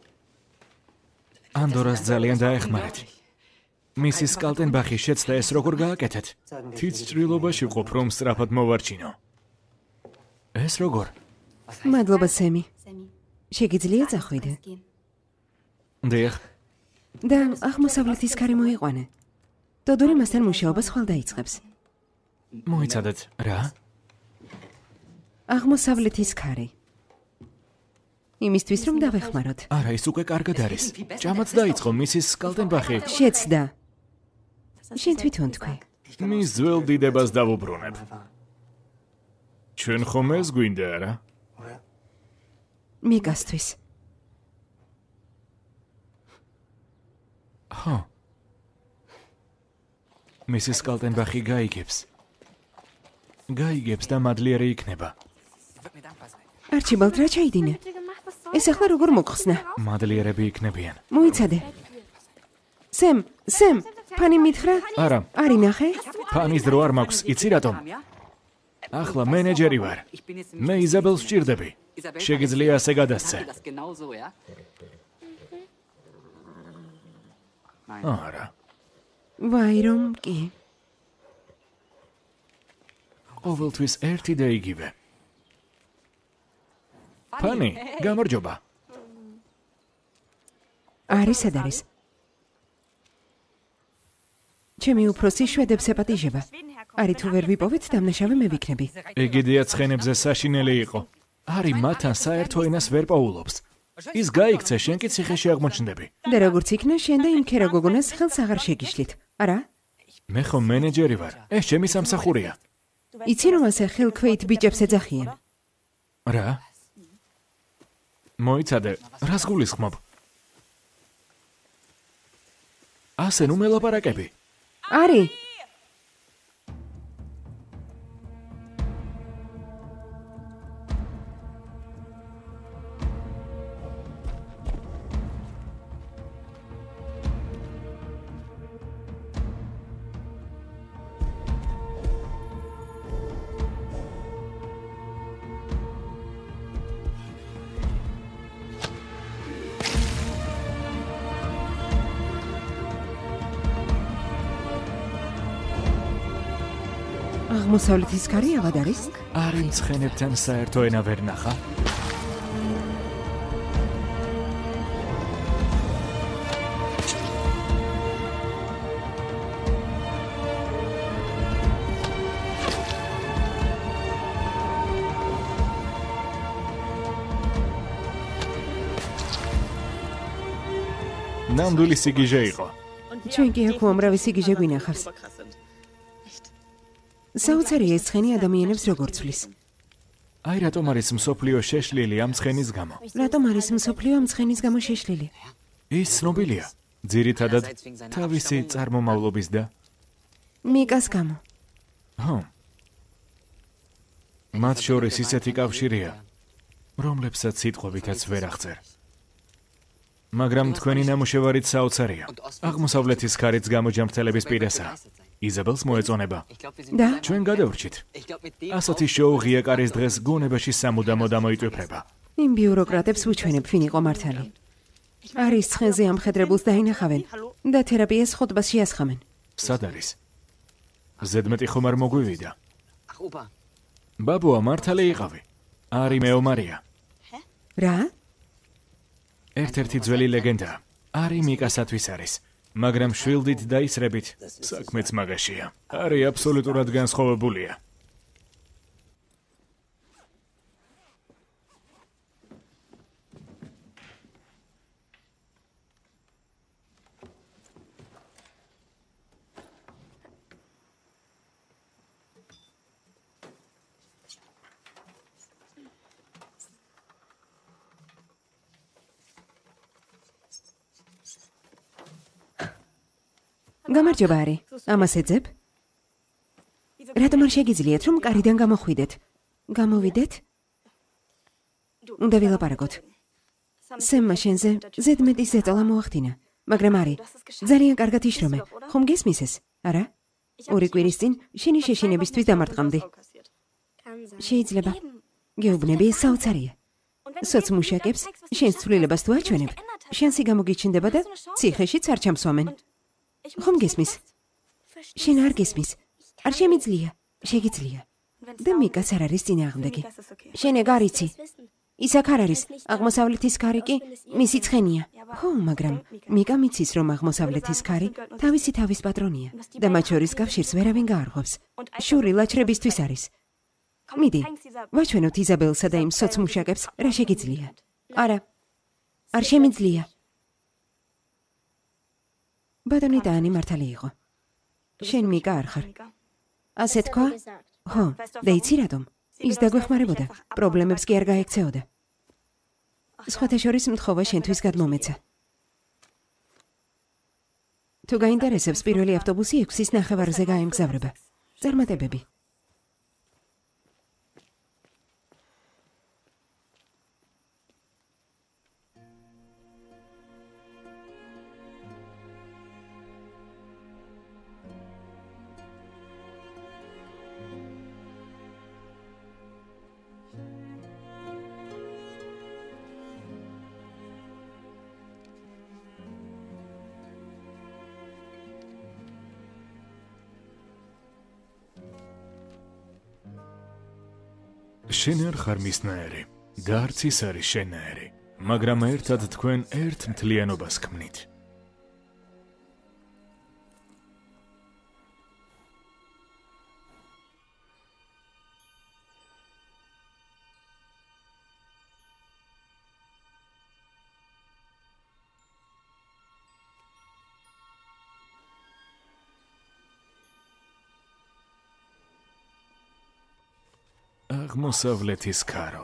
ანდორას ძალიან დაეხმარეთ. მისის კალტენბახის შეცდა ეს როგორ გააკეთეთ? თიც ჭრილობაში ყოფ რომ სწრაფად მოვარჩინო. ეს როგორ? მადლობა სემი. შეგიძლია წახვიდე? დიახ. და აღმოსავლეთის ქარი მოიყვანე. ტოდორი მასთან მუშაობას ხვალ დაიწყებს. მოიცადეთ რა? აღმოსავლეთის ქარი. იმისთვის რომ დავეხმაროთ. არა, ის უკვე კარგად არის. ჭამაც დაიწყო მისის კალტენბახი. შეცდა. შენ თვითონ თქვი. მის ძველ დიდებას დავუბრუნებ. ჩვენ ხომ ეს გვინდა არა? მიკასთვის. ხო. მისის კალტენბახი გაიგებს. გაიგებს და მადლიერი იქნება. არჩიბალდ რა ჩაიდინე? ეს ახლა როგორ მოხსნა? მადლიერები იქნებიან. მოიცადე. სემ, ფანი მითხრა? არა. არი ნახე? ფანის დრო არ მაქვს, იცი რატომ? ახლა მენეჯერი ვარ. მე იზაბელს ვჭირდები. შეგიძლია ასე გადასცე. არა. ვაი რომ კი. ყოველთვის ერთი და იგივე. ფანი, გამარჯობა. არის ად არის? ჩემი უფროსი შვედებს ეპატიჟება. არი თუ ვერ ვიპოვეთ, დამნაშავე მე ვიქნები. ეგედია ცხენებზე საშინელი იყო. არი მათთან საერთო ენას ვერ პაულობს. ის გაიქცე, შენ კი ციხეში აღმოჩნდები. და როგორც იქნა, შენ და იმ ქერა გოგონას ხელს აღარ შეგიშლით, არა? მე ხომ მენეჯერი ვარ. ეს ჩემი სამსახურია. იცი რომ ასე ხელქვეით ბიჭებს ეძახიან? რა? მოიცადე, რას გულისხმობ? ასე ნუ მელაპარაკები. არი. აღმოსავლეთის ქარი აღად არის? არი მცხენებთან საერთო ენა ვერ ნახა? ნამდვილი სიგიჟე იყო. ჩვენ კი აქ უამრავი სიგიჟე გვინახავს. საოცარია ეს ცხენი ადამიანებს როგორ ცვლის. აი რატომ არის მსოფლიო შეშლილი ამ ცხენის გამო? რატომ არის მსოფლიო ამ ცხენის გამო შეშლილი? ის ცნობილია. ძირითადად თავისი წარმომავლობის და მიკას გამო. ხო. მათ შორის ისეთი კავშირია, რომლებსაც სიტყვითაც ვერ აღწერ. მაგრამ თქვენი ნამუშევარით საოცარია. აღმოსავლეთის ქარიც გამოჯამრთელების პირასაა. იზაბელს მოეწონება. და ჩვენ გადავრჩით. ასეთი შოუ ღია კარის დღეს გონებაში სამუდამოდ ამოიტვიფრება. იმ ბიუროკრატებს უჩვენებ ვინ იყო მართალი. არის ცხენზე ამხედრებულს დაინახავენ და თერაპიას ხოტბას შეასხამენ. სად არის? ზედმეტი ხომ არ მოგვივიდა. ბაბუა მართალი იყავი. არი მეომარია. რა? ერთ-ერთი ძველი ლეგენდაა. არი მიკასათვის არის. მაგრამ შვილდით დაისრებით საქმეც მაგაშია. არი აბსოლუტურად განსხვავებულია. გამარჯობა არი. ამას ეძებ? რატომ არ შეგიძლიათ რომ კარიდან გამოხვიდეთ? გამოვიდეთ? უნდა ვილაპარაკოთ. სემმა შენზე ზედმეტი ზეწოლა მოახდინა, მაგრამ არი, ძალიან კარგად იშრომე. ხომ გესმის ეს? არა? 2 კვირის წინ შენი შეშინებისთვის დამარტყამდი. შეიძლება. გეუბნები ეს საოცარია. სოცმუშაკებს შენს ცვლილებას თუ აჩვენებ, შანსი გამოგიჩნდება და ციხეშიც არ ჩამსვამენ. ხომ გესმის? შენ არ გესმის? არ შემიძლია? შეგიძლია. და მიკაც არ არის წინააღმდეგი. შენ ეგ არ იცი. ის აქ არ არის. აღმოსავლეთის ქარი კი მისი ცხენია. ხო, მაგრამ მიკა მიცის რომ აღმოსავლეთის ქარი თავისი თავის პატრონია და მათ შორის კავშირს ვერავინ გაარღვევს. შური ლაჩრებისთვის არის. მიდი, ვაჩვენოთ იზაბელსა და იმ სოცმუშაკებს რა შეგიძლია. არა. არ შემიძლია. ბატონი ტანი მართალი იყო. შენ მიკა არ ხარ. ასე თქვა? ხო, და იცი რატომ? ის დაგვეხმარებოდა, პრობლემებს კი არ გაექცეოდა. სხვათა შორის მთხოვა შენთვის გადმომეცა. თუ გაინტერესებს პირველი ავტობუსი 6-ის ნახევარზე გაემგზავრება. წარმატებები. შენ არ ხარ მისნაირი და არც ის არის შენაირი, მაგრამ ერთად თქვენ ერთ მთლიანობას ქმნით. აღმოსავლეთის ქარო.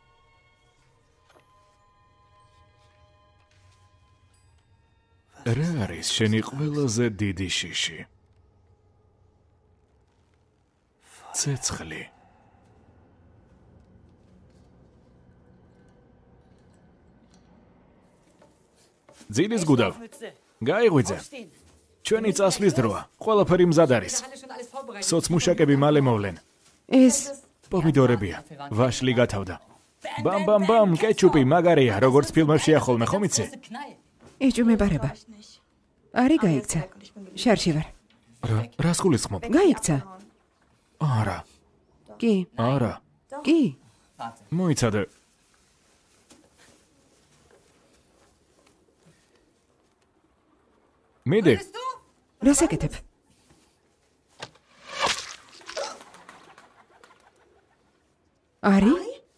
რა არის შენი ყველაზე დიდი შიში? ცეცხლი. ძილის გუდავ. გაიღვიძე. ჩვენი წასვლის დროა. ყველაფერი მზად არის. სოცმუშაკები მალე მოვლენ. ეს პომიდორებია. ვაშლი გათავდა. ბამ ბამ ბამ, კეჩუპი, მაგარია, როგორც ფილმებში ახოლმე, ხომ იცი? ეჭვმებარება. არი გაიქცა. შარში ვარ. რას გულისხმობ? გაიქცა. არა. კი, არა. კი. მოიცადე. მიდი. რას აკეთებ? არი?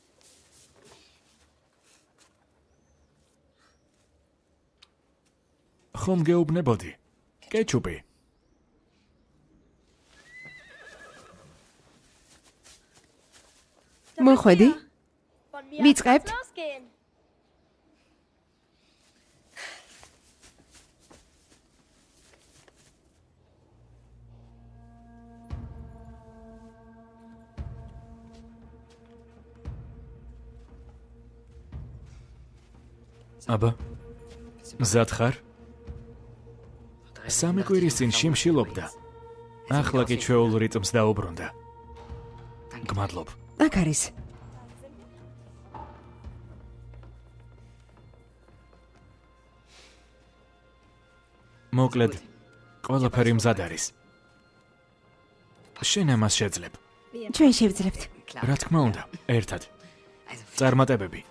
ხომ გეუბნებოდი? კეჩუპი. მოხვედი? Მიწყებთ? აბა. მზად ხარ? სამი კვირის წინ შიმშილობდა. ახლა კი ჩვეულ რიტმს დაუბრუნდა. გმადლობ. აქ არის. მოკლედ, ყველაფერი მზად არის. შენ ამას შეძლებ. ჩვენ შევძლებთ. რა თქმა უნდა, ერთად. წარმატებები.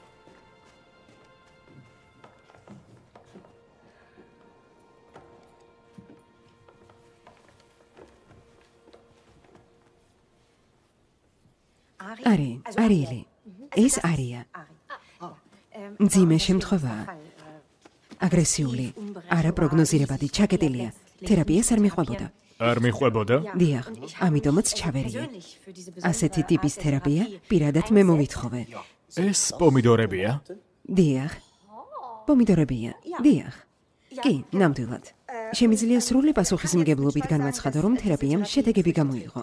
არიელი. ეს არია. მძიმე შემთხვევაა. აგრესიული, არა პროგნოზირებადი, ჩაკეტილია. თერაპიას არ მიყვებოდა. არ მიყვებოდა? დიახ, ამიტომაც ჩავერიე. ასეთი ტიპის თერაპია პირადად მე მოვითხოვე. ეს პომიდორებია? დიახ. პომიდორებია. დიახ. კი, ნამდვილად. შემიძლია სრული პასუხისმგებლობით განმაცხადო, რომ თერაპიამ შედეგები გამოიღო.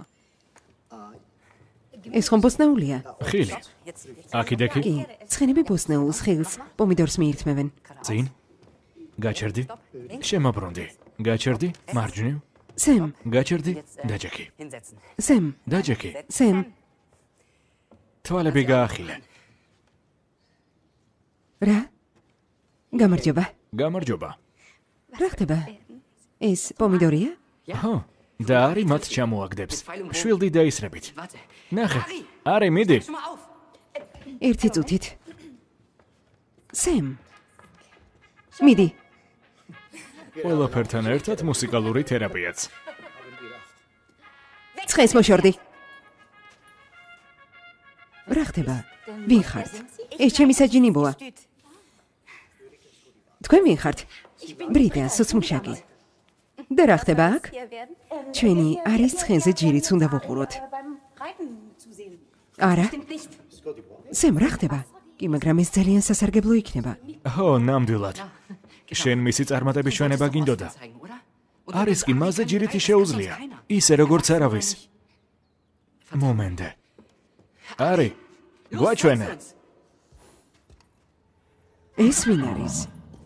ეს ხომ ბოსნეულია? ხილი. აქიდექი? კი, ცხენები ბოსნეულს ხილს პომიდორს მიირთმევენ. წინ? გაჩერდი? შემობრუნდი. გაჩერდი? მარჯვნივ? სემ, გაჩერდი? დაჯექი. სემ, დაჯექი. სემ. თვალები გაახილე. რა? გამარჯობა. გამარჯობა. რა ხდება? ეს პომიდორია? ხო, და არი მათ ჩამოაგდებს. შვილდი დაისრებით. ნახე, არი მიდი. ერთი წუთით. სემ. მიდი. ყველაფერთან ერთად მუსიკალური თერაპიაც. ცხენს მოშორდი. რა ხდება? ვინ ხართ? ეს ჩემი საჯინიბოა. თქვენ ვინ ხართ? ბრიდა, სოცმუშაკი. და რა ხდება აქ? ჩვენი არის ცხენზე ჯირიც უნდა ვუყუროთ. არა? სემ, რა ხდება? კი, მაგრამ ეს ძალიან სასარგებლო იქნება. ხო, ნამდვილად. შენ მისი წარმატების ჩვენება გინდოდა. არის კი მასზე ჯირითი შეუძლია. ისე როგორც არავის. მომენტე. არი, გვაჩვენე. ეს ვინ არის?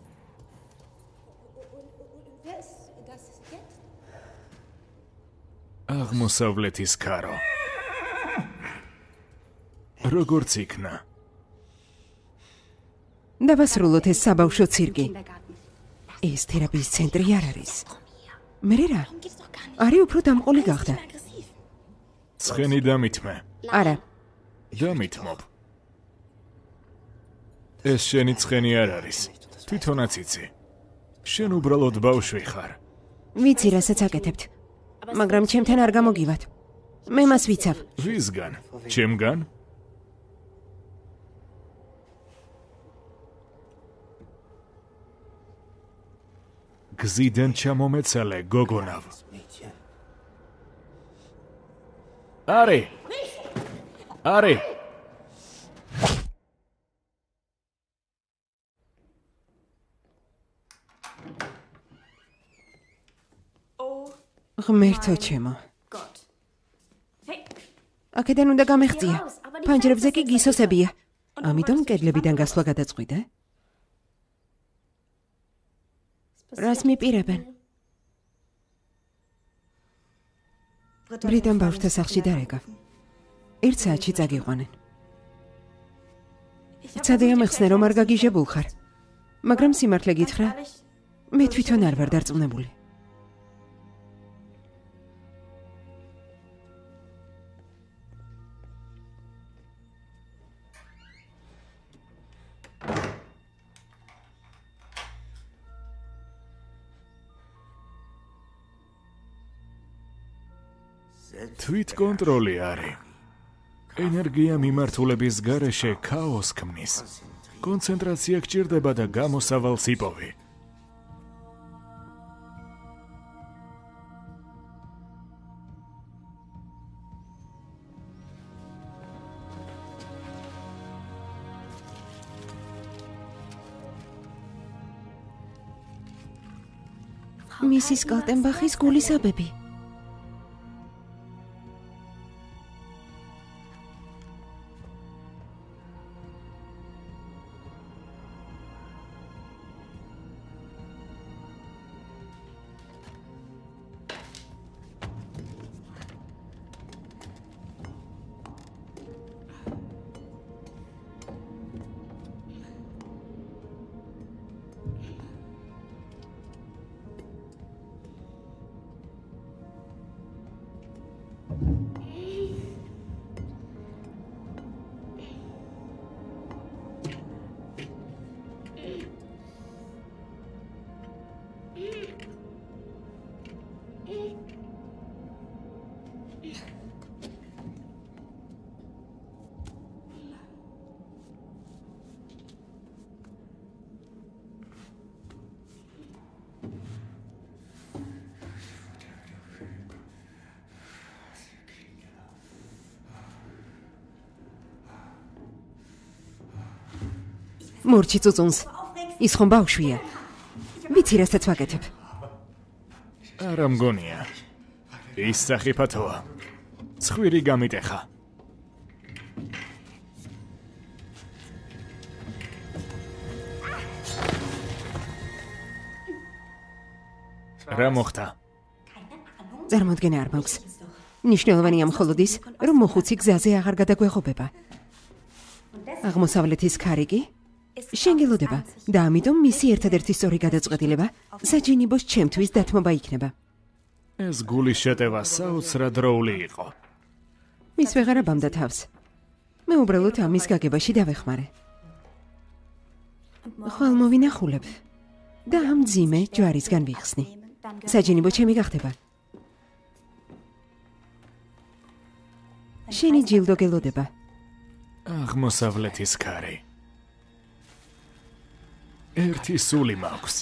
აღმოსავლეთის ქარო. როგორც იქნა? დავასრულოთ ეს საბავშვო ცირკი. ეს თერაპიის ცენტრი არ არის. მე რა? არი უფრო დამყოლი გახდა. ცხენი დამითმე. არა. დამითმობ. ეს შენი ცხენი არ არის. თვითონაც იცი. შენ უბრალოდ ბავშვი ხარ. ვიცი, რასაც აკეთებთ. მაგრამ ჩემთან არ გამოგივათ. მე მას ვიცავ. ვისგან? ჩემგან? გზიდან ჩამომეცალე, გოგონავ. არი! არი! ღმერთო ჩემო. აქედან უნდა გამეხწია. ფანჯრებზე კი გისოსებია. ამიტომ კედლებიდან გასვლა გადაწყვიტე. რას მიპირებენ? ბრიდან ბავშვთა სახლში დარეკა. 1 საათში წაგიყვანენ. ცადე ამეხსნე, რომ არ გაგიჟებულ ხარ. მაგრამ სიმართლე გითხრა, მე თვითონ არ ვარ დარწმუნებული. თვითკონტროლი არის. ენერგია მიმართულების გარეშე ქაოსს ქმნის. კონცენტრაცია გჭირდება და გამოსავალს იპოვი. მისის კალტენბახის გულისაბები. მორჩი წუწუნს. ის ხომ ბავშვია. ვიცი რასაც ვაკეთებ. არა მგონია. ის სახიფათოა. ცხვირი გამიტეხა. რა მოხდა? წარმოდგენა არ მაქვს. ნიშნულოვანია მხოლოდ ის, რომ მოხუცი გზაზე აღარ გადაგვეღობება. აღმოსავლეთის ქარი კი შენგელოდება და ამიტომ მისი ერთადერთი სწორი გადაწყვეტილება საჯინიბოს ჩემთვის დათმობა იქნება. ეს გულის შეტევა საოცრად დროული იყო. მის ვეღარაბამდა თავს. მე უბრალოდ ამის გაგებაში დავეხმარე. ხვალ მოვინახულებ და ამ ძიმე ჯვარისგან ვიხსნი. საჯინიბო ჩემი გახდება. შენი ჯილდო გელოდება. აღმოსავლეთის ქარი. ერთი სული მაქვს.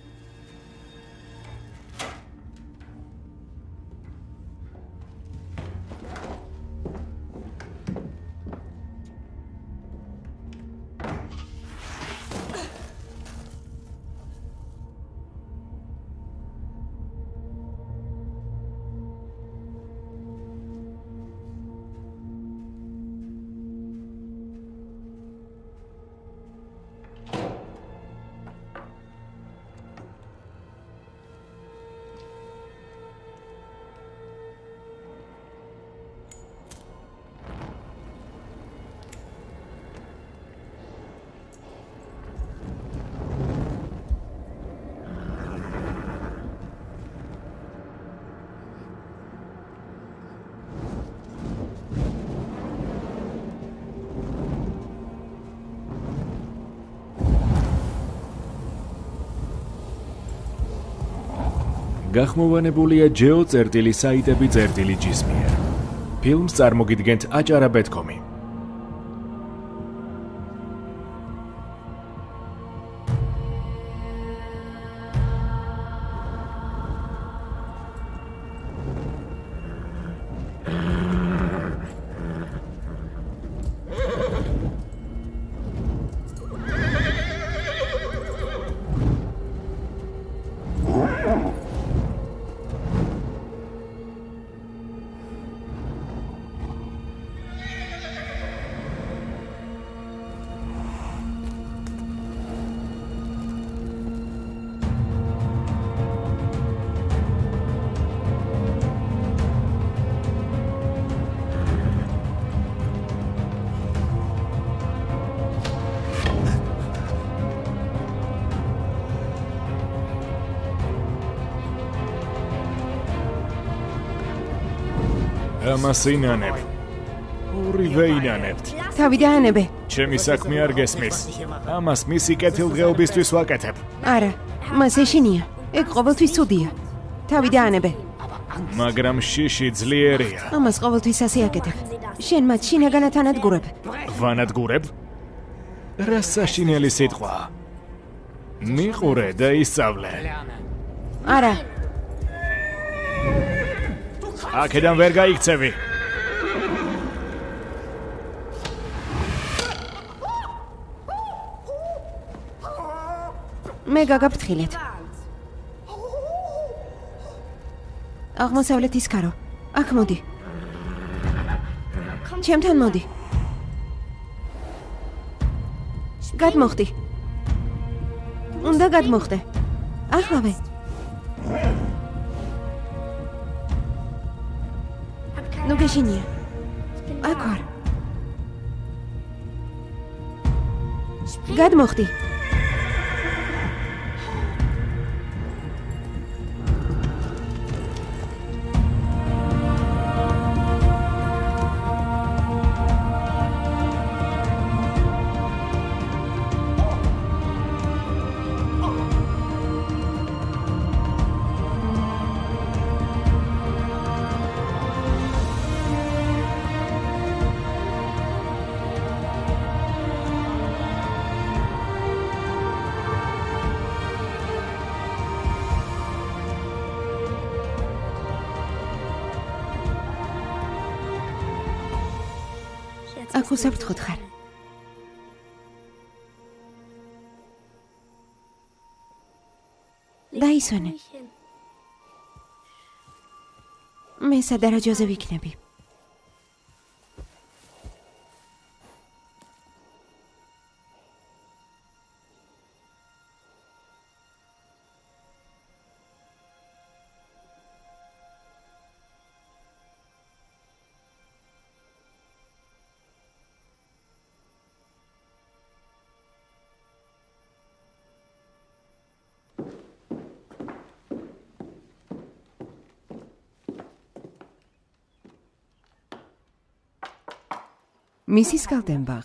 გახმოვანებულია ჯეო წერტილი საიტები წერტილი ჯისმიერ. ფილმს წარმოგიდგენთ აჭარა ბეთქომი. ამას ინანებ. ორივე ინანებთ. თავი დაანებე. ჩემი საქმე არ გესმის. ამას მისი კეთილდღეობისთვის ვაკეთებ. არა, მას ეშინია. ეგ ყოველთვის ცუდია. თავი დაანებე. მაგრამ შიში ძლიერია. ამას ყოველთვის ასე აკეთებ. შენ მათ შინაგანად ანადგურებ. ვანადგურებ? რა საშინელი სიტყვა. მიყურე და ისწავლე. არა, აქედან ვერ გაიქცევი. მე გაგაფრთხილეთ. აღმოსავლეთის კარო. აქ მოდი. ჩემთან მოდი. გადმოხდი. უნდა გადმოხდე. ახლავე. ნუ გეშინია. აქ ვარ. გადმოხდი. აქ უსაფრთხოდ ხარ. დაისვენე. მე სადარაჯოზე ვიქნები. მისის კალდენბახ.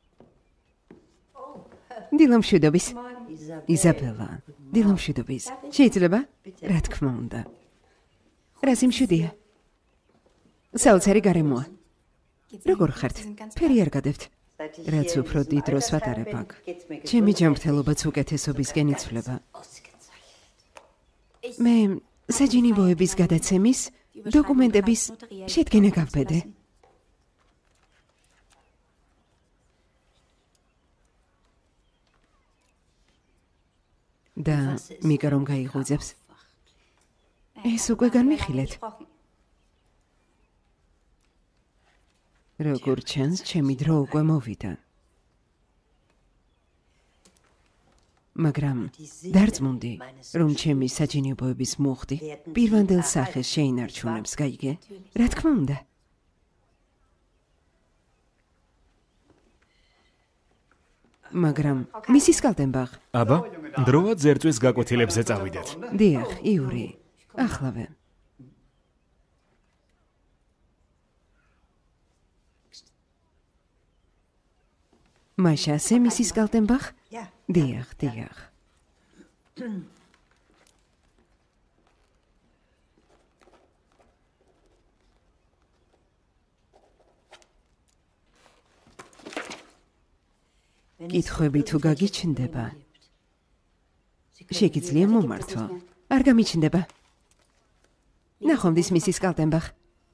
დილამშვიდობის. იზაბელა. დილამშვიდობის. შეიძლება? რა თქმა უნდა. რა სიმშვიდეა? საოცარი გარემოა. როგორ ხართ? ფერი არ გადებთ. რაც უფრო დიდ დროს ვატარებ აქ. ჩემი ჯანმრთელობაც უკეთესობისკენ იცვლება. მე საჯინიბოების გადაცემის დოკუმენტების შედგენა გავბედე. და მიკა რომ გაიღვიძებს. ეს უკვე განვიხილეთ. როგორ ჩანს, ჩემი დრო უკვე მოვიდა. მაგრამ დარწმუნდი, რომ ჩემი საჯინიბოების მუხტი პირვანდელ სახეს შეინარჩუნებს, გაიგე? რა თქმა უნდა. მაგრამ მისის კალდენბახ. აბა, დროა ძერწვის გაკვეთილებზე წავიდეთ. დიახ, იური. ახლავე. მაშასე მისის კალდენბახ? დიახ, დიახ. კითხვები თუ გაგიჩნდება, შეგიძლია მომართვა. არ გამიჩნდება. ნახომდის მისის კალდენბახ.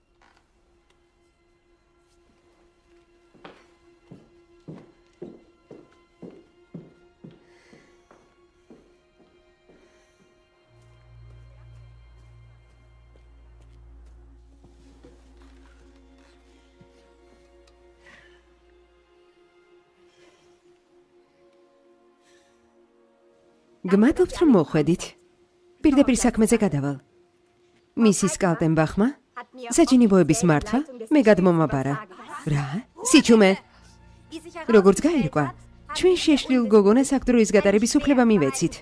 გმადლობთ, რომ მოხვედით. პირდაპირ საქმეზე გადავალ. მისის კალდენბახმა საჯინიბოების მართვა მე გადმომაბარა. რა? სიჩუმე. როგორც გაირკვა, ჩვენ შეშლილ გოგონას აქ დროის გატარების უფლება მივეცით.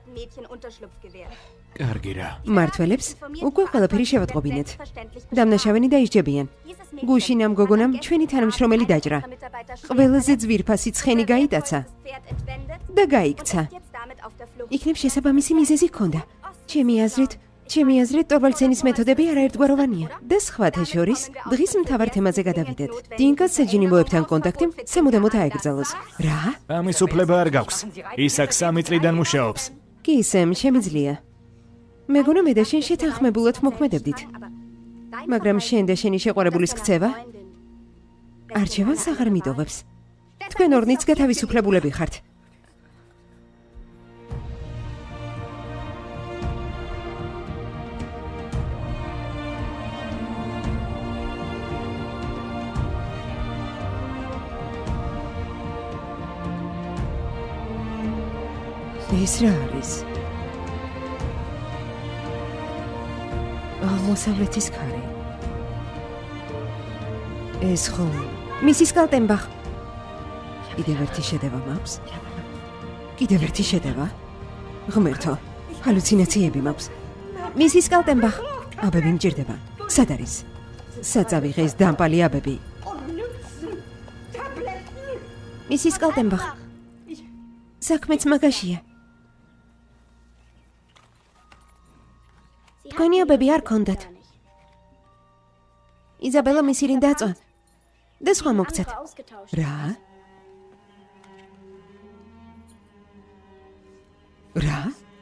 კარგი რა. მართველებს უკვე ყველაფერი შევატყობინეთ. დამნაშავენი დაისჯებიან. გუშინ ამ გოგონამ ჩვენი თანამშრომელი დაჭრა. ყველაზე ძვირფასი ცხენი გაიტაცა და გაიქცა. იქნებ შესაბამისი მიზეზი ჰქონდა. ჩემი აზრით, ჩემი აზრით, ტორვალდსენის მეთოდები არაერთგვაროვანია და სხვათა შორის დღის მთავარ თემაზე გადავიდეთ. დინკას საჯინიბოებთან კონტაქტი სამუდამოდ აეგრძალოს. რა? ამის უფლება არ გაქვს. ის აქ 3 წლიდან მუშაობს. კი, სემ, შემიძლია. მეგონა მე და შენ შეთანხმებულად მოქმედებდით. მაგრამ შენ და შენი შეყვარებულის ქცევა არჩევანს აღარ მიტოვებს. თქვენ ორნიც გათავისუფლებულები ხართ. ეს რა არის? აღმოსავლეთის ქარი. ეს ხო მისის კალტენბახ. კიდევ ერთი შედევა მაქვს? კიდევ ერთი შედევა? ღმერთო, ჰალუცინაციები მაქვს. მისის კალტენბახ. აბები მჭირდება. სად არის? საწავიღე ეს დამპალი აბები. მისის კალტენბახ. საქმეც მაგაშია. თქვენი აბები არ ქონდათ. იზაბელა მისირინ დაწვა და სხვა მოგცეთ. რა? რა?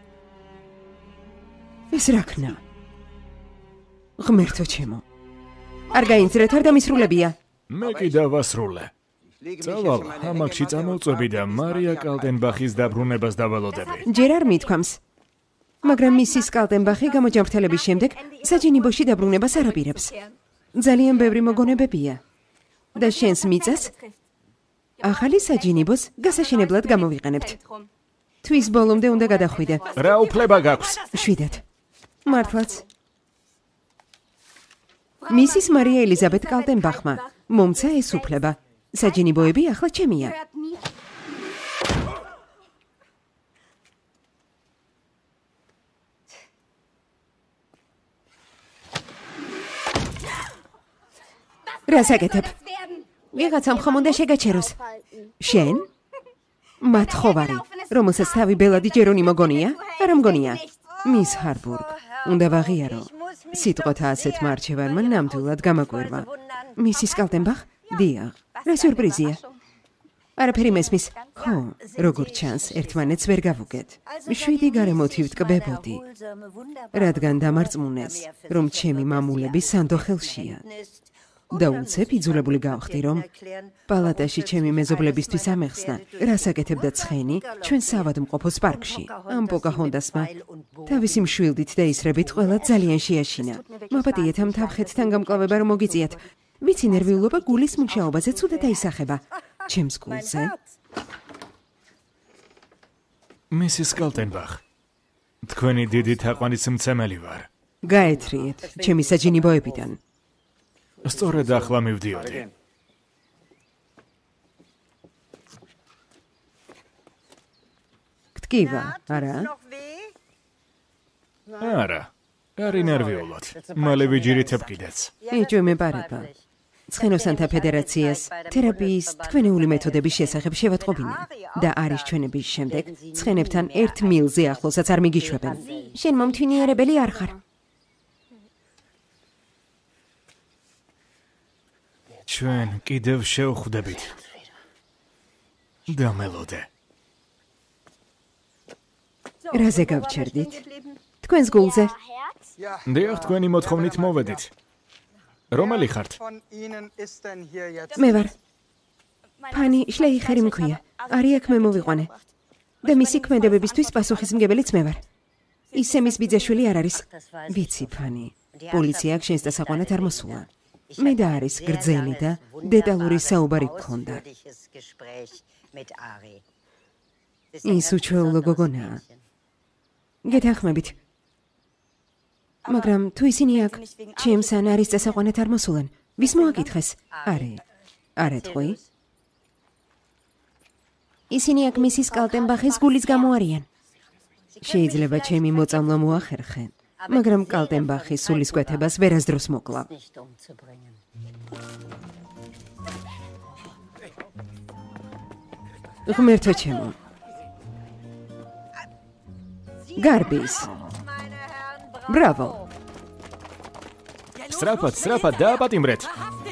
ეს რა ქნა? ღმერთო ჩემო. არ გაინცრეთ, არ დამისრულებია. მე კიდევ ვასრულე. წავალ, ამაკში წამოვწვევი და მარია კალტენბახის დაბრუნებას დავალოდები. ჯერ არ მithქვამს. მაგრამ მისის კალტენბახი გამოჯანმრთელების შემდეგ საჯინიბოში დაბრუნებას არ აპირებს. ძალიან ბევრი მოგონებებია. და შენს მიწას ახალი საჯინიბოს გასაშენებლად გამოვიყენებთ. თვის ბოლომდე უნდა გადახვიდე. რა უფლება გაქვს? შვიდად. მართლაც. მისის მარია ელიზაბეთ კალტენბახმა მომცა ეს უფლება. საჯინიბოები ახლა ჩემია. რა საკეთებ? ვიღაცამ ხომ უნდა შეგაჩეროს. შენ? მათხოვარი, რომელსაც თავი ბელადი ჯერონი მოგონია? არა მგონია. მის ჰარბურგ. უნდა ვაღიარო. სიტყვათა ასეთმა არჩევანმა ნამდვილად გამაკვირვა. მისის კალტენბახ? დიახ. რა სიურპრიზია. არაფერი მესმის. ხო, როგორ ჩანს, ერთმანეთს ვერ გავუგეთ. 7 გარემოთი ვტკბებოდი. რადგან დამარწმუნეს, რომ ჩემი მამულები სანდო ხელშია. და უცებ იძულებული გავხდი, რომ პალატაში ჩემი მეზობლებისთვის ამეხსნა, რა საკეთებდა ცხენი ჩვენ საავადმყოფოს პარკში. ამ პოკაჰონტასმა თავისი მშვილდით და ისრებით ყველა ძალიან შეაშინა. მაპატიეთ ამ თავხეთთან გამკლავება რომ მოგიწიათ. ვიცი ნერვიულობა გულის მუშაობაზე ცუდად აისახება. ჩემს გულზე. მისის კალტენბახ. თქვენი დიდი თაყვანის მცემელი ვარ. გაეთრიეთ ჩემი საჯინიბოებიდან. სწორედ ახლა მივდიოდი. გტკივა, არა? არა. არ ინერვიულად. მალე ვიჯირითებ კიდეც. ეჭვმეპარება. ცხენოსანთა ფედერაციას თერაპიის თქვენეული მეთოდების შესახებ შევატყობინე და არის ჩვენების შემდეგ ცხენებთან 1 მილზე ახლოსაც არ მიგიშვებენ. შენ მომთვინიერებელი არ ხარ. ჩვენ კიდევ შევხვდებით. დამელოდე. რაზე გავჩერდით? თქვენს გულზე. დიახ, თქვენი მოთხოვნით მოვედით. რომელი ხართ? მე ვარ. ფანი შლეიხერი მქვია. არის აქ მე მოვიყვანე. და მისი ქმედებებისთვის პასუხისმგებელიც მე ვარ. ისემის ბიძაშვილი არ არის. ვიცი, ფანი. პოლიცია აქ შენს დასაყვანად არ მოსულა. მე და არის გრძელი და დეტალური საუბარი გქონდა. ის უჩვეულო გოგონაა. გეთანხმებით. მაგრამ თუ ისინი აქ ჩემს ან არის დასაყვანად არ მოსულან, ვის მოაკითხეს? არ ეთყვი? ისინი აქ მისის კალტენბახის გულის გამო არიან. შეიძლება ჩემი მოწამლა მოახერხენ, მაგრამ კალტენბახის სულისკვეთებას ვერასდროს მოკლა. ღმერთო ჩემო. გარბის. ბრავო. სწრაფად, დააპატიმრეთ.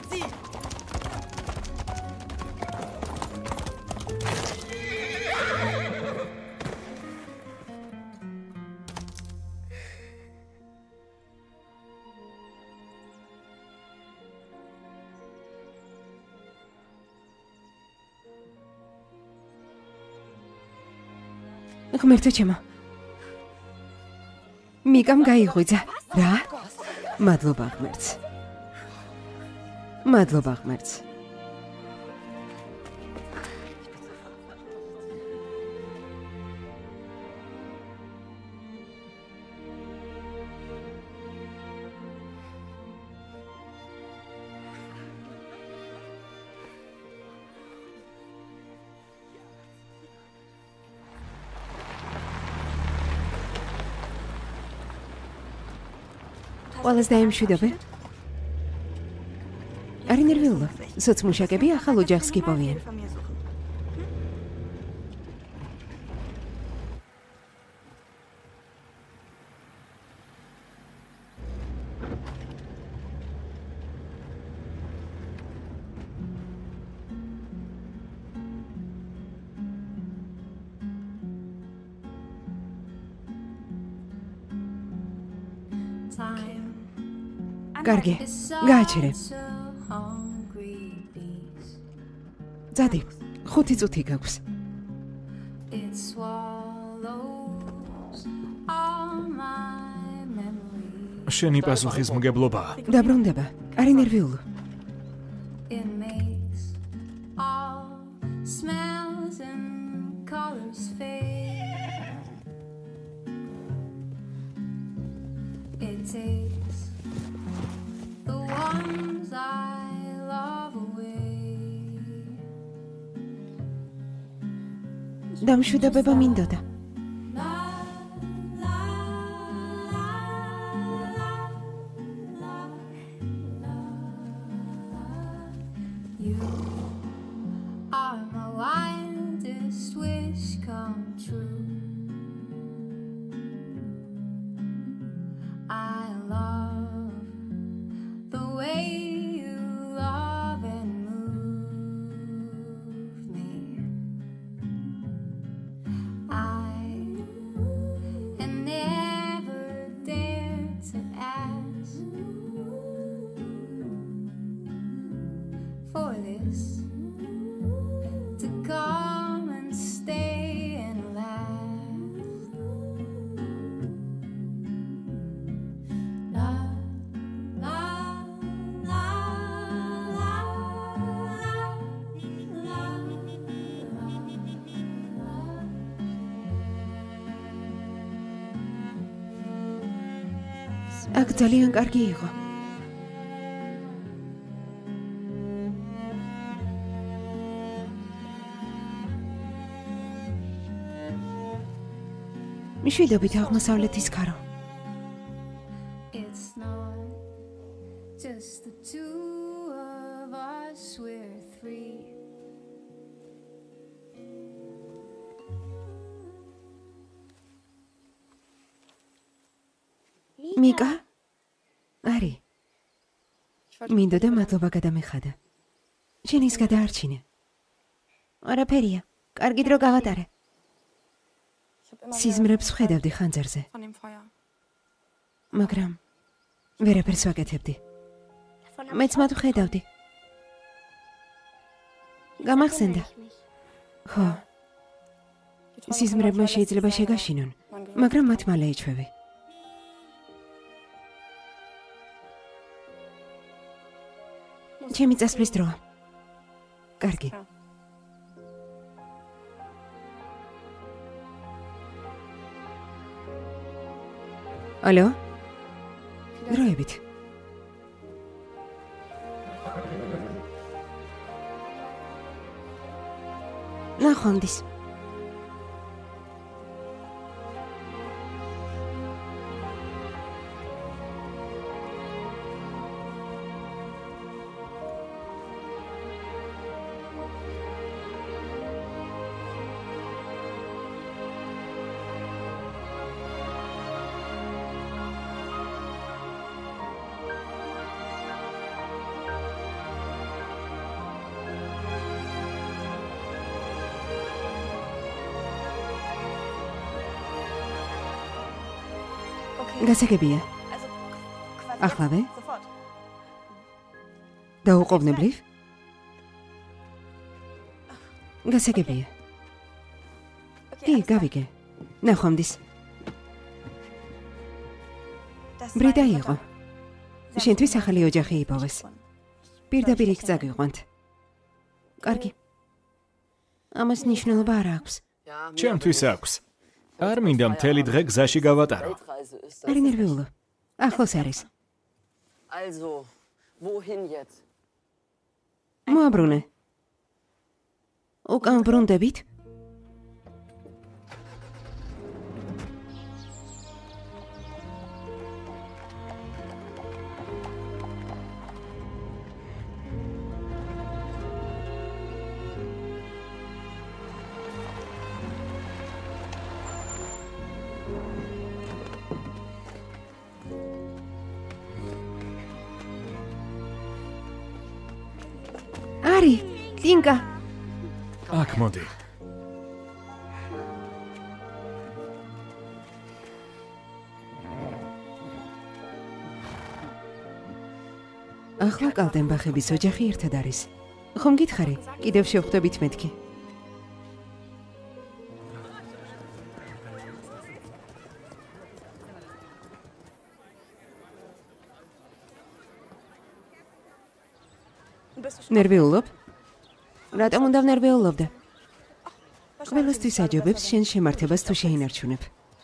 ღმერთო ჩემო. მიკამ გაიღვიძა. რა? მადლობა ღმერთს. მადლობა ღმერთს. ყველას დაემშვიდობე? არ ინერვიულო. სოცმუშაკები ახალ ოჯახს გიპოვიან. კარგი, გააჩერე. ძადი, 5 წუთი გაქვს. შენი პასუხისმგებლობაა. დაბრუნდება. არ ინერვიულო. დამშვიდობება მინდოდა. აქ ძალიან კარგი იყო. მშვიდობით აღმოსავლეთის ქარო. მიკა? არი. მინდოდა მადლობა გადამეხადა. შენ ის გადაარჩინე. არაფერია. კარგი დრო გავატარე. სიზმრებს ვხედავდი ხანძარზე. მაგრამ ვერაფერს ვაკეთებდი. მეც მათ ვხედავდი. გამახსენდა. ხო. სიზმრებმა შეიძლება შეგაშინონ, მაგრამ მათ მალე ეჩვევი. ჩემი წასვლის დროა. კარგი. ალო? დროებით. ნახვამდის. გასაგებია. Ახლავე? დაუყოვნებლივ? გასაგებია. კი, გავიგე. ნახვამდის. ბრიდა იყო. შენთვის ახალი ოჯახი იპოვეს. პირდაპირ იქ წაგვიყვანთ. კარგი. ამას ნიშნულობა არ აქვს. ჩემთვის აქვს. არ მინდა მთელი დღე გზაში გავატარო. არ ინერვიულო. ახლოს არის. Also, wohin jetzt? მოაბრუნე. უკან ბრუნდებით? არი, ლინკა. აქ მოდი. ახლა კალდენბახების ოჯახი ერთად არის. ხომ გითხარი? კიდევ შევხვდებით მეთქი. ნერვიულობ? რატომ უნდა ვნერვიულობდე? ყველასთვის აჯობებს შენ შემართებას თუ შეინარჩუნებ.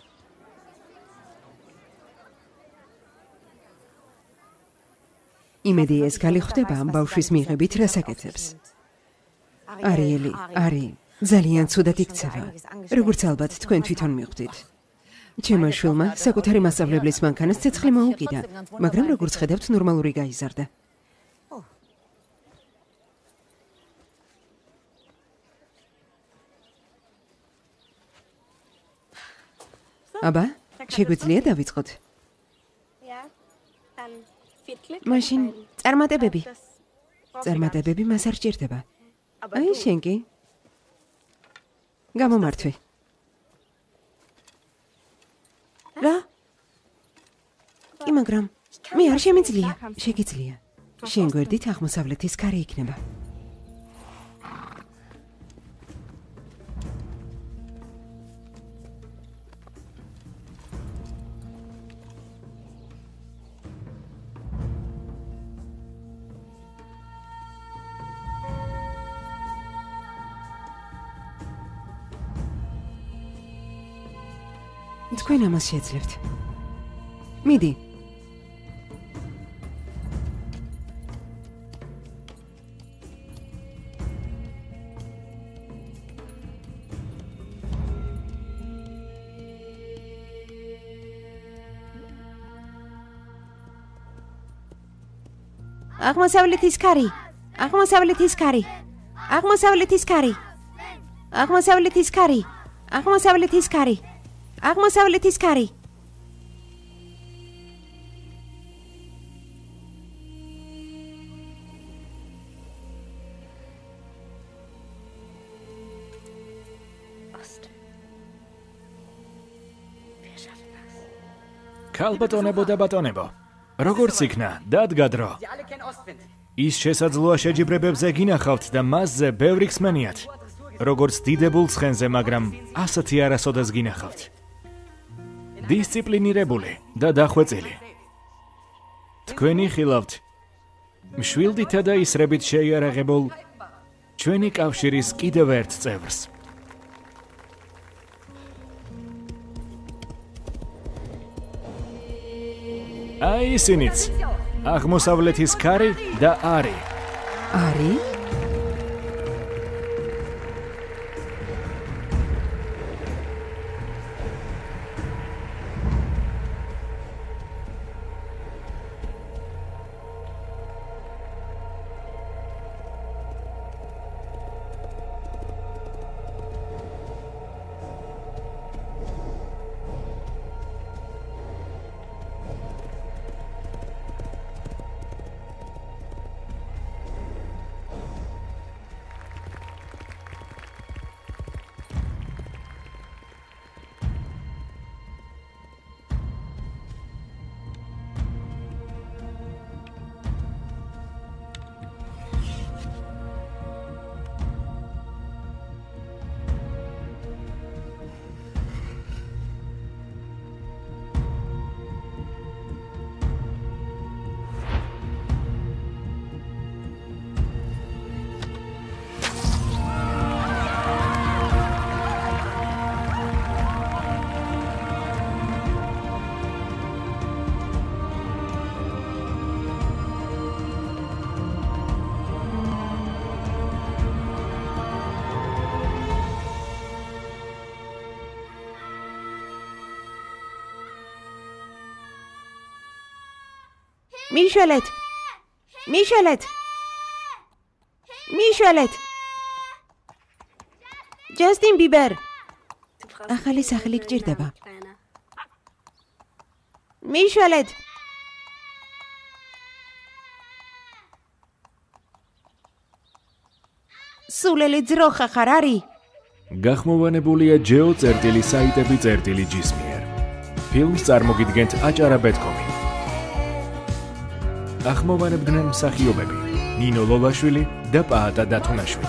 იმედი ეს გალიხდება ამ ბავშვის მიღებით რასაკეთებს. არიელი, არი, ძალიან ცუდად იქცევა, როგორც ალბათ თქვენ თვითონ მიხვდით. ჩემო შვილმა საკუთარი მასწავლებლის მანქანას ცეცხლი მოუკიდა, მაგრამ როგორც ხედავთ, ნორმალური გაიზარდა. აბა, შეგვიძლია დავიწყოთ? მაშინ წარმატებები. წარმატებები მას არ სჭირდება. აი შენ კი. გამომართვი. რა? კი, მაგრამ მე არ შემიძლია. შეგიძლია. შენ გვერდით აღმოსავლეთის კარი იქნება. თქვენ ამას შეძლებთ. მიდი. აღმოსავლეთის კარი. აღმოსავლეთის კარი. აღმოსავლეთის კარი. აღმოსავლეთის კარი. აღმოსავლეთის კარი. აღმოსავლეთის კარი. ქალბატონებო და ბატონებო, როგორც იქნა, დადგა დრო. ის შესაძლოა შეჯიბრებებზე გინახავთ და მასზე ბევრი ხსმენიათ. როგორც დიდებულ ცხენზე, მაგრამ ასეთი არასოდეს გინახავთ. დისციპლინირებული და დახვეწილი. თქვენი ხილავთ მშვილდითა და ისრებით შეიარაღებულ ჩვენი კავშირის კიდევ ერთ წევრს. აი ისინიც, აღმოსავლეთის კარი და არი. არი? მიშველეთ! მიშველეთ! მიშველეთ! ჯასტინ ბიბერ! ახალი სახელი გჭირდება. მიშველეთ! სულელი ძროხა ხარ არი? გახმოვანებულია geo.saitები.gis მიერ. ფილმს წარმოგიდგენთ აჭარა ბეთკომი. ახმოვანებდნენ მსახიობები: ნინო ლოლაშვილი და პაატა დათუნაშვილი.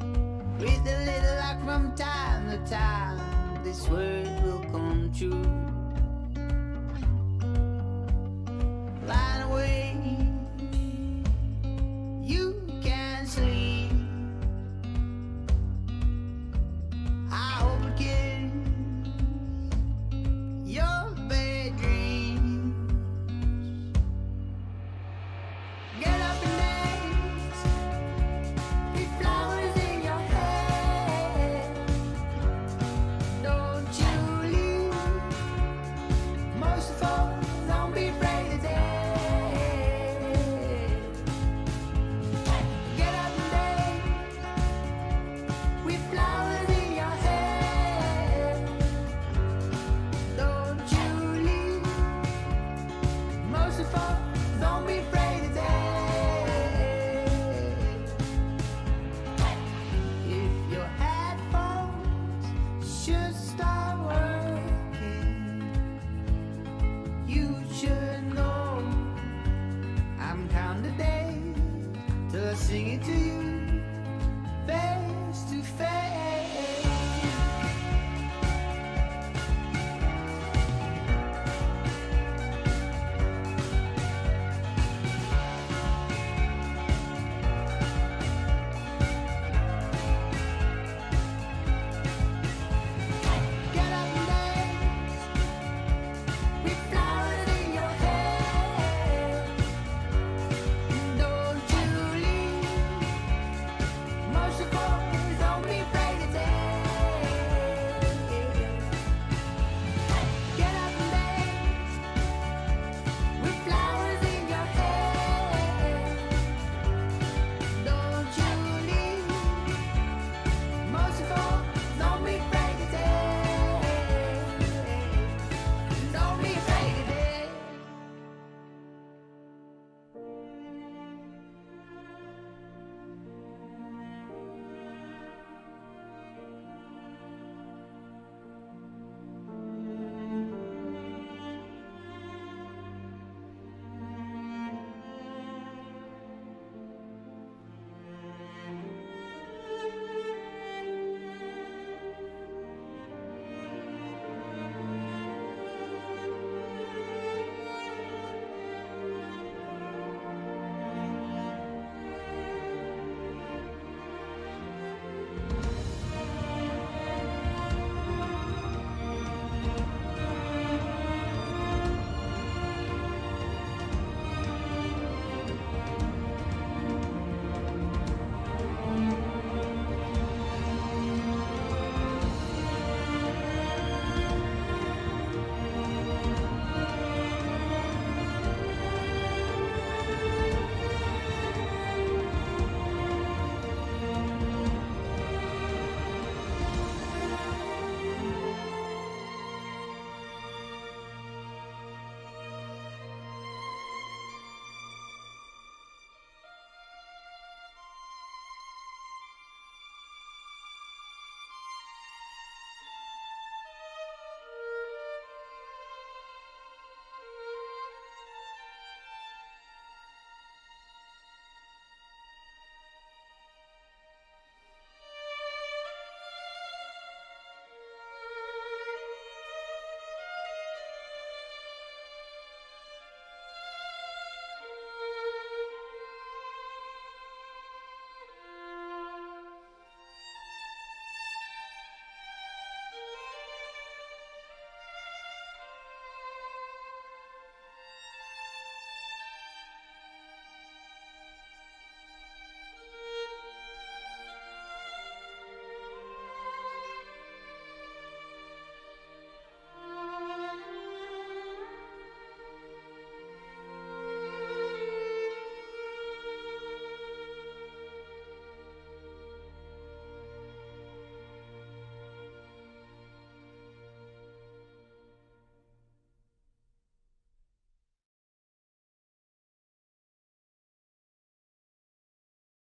From time to time, this word will come true.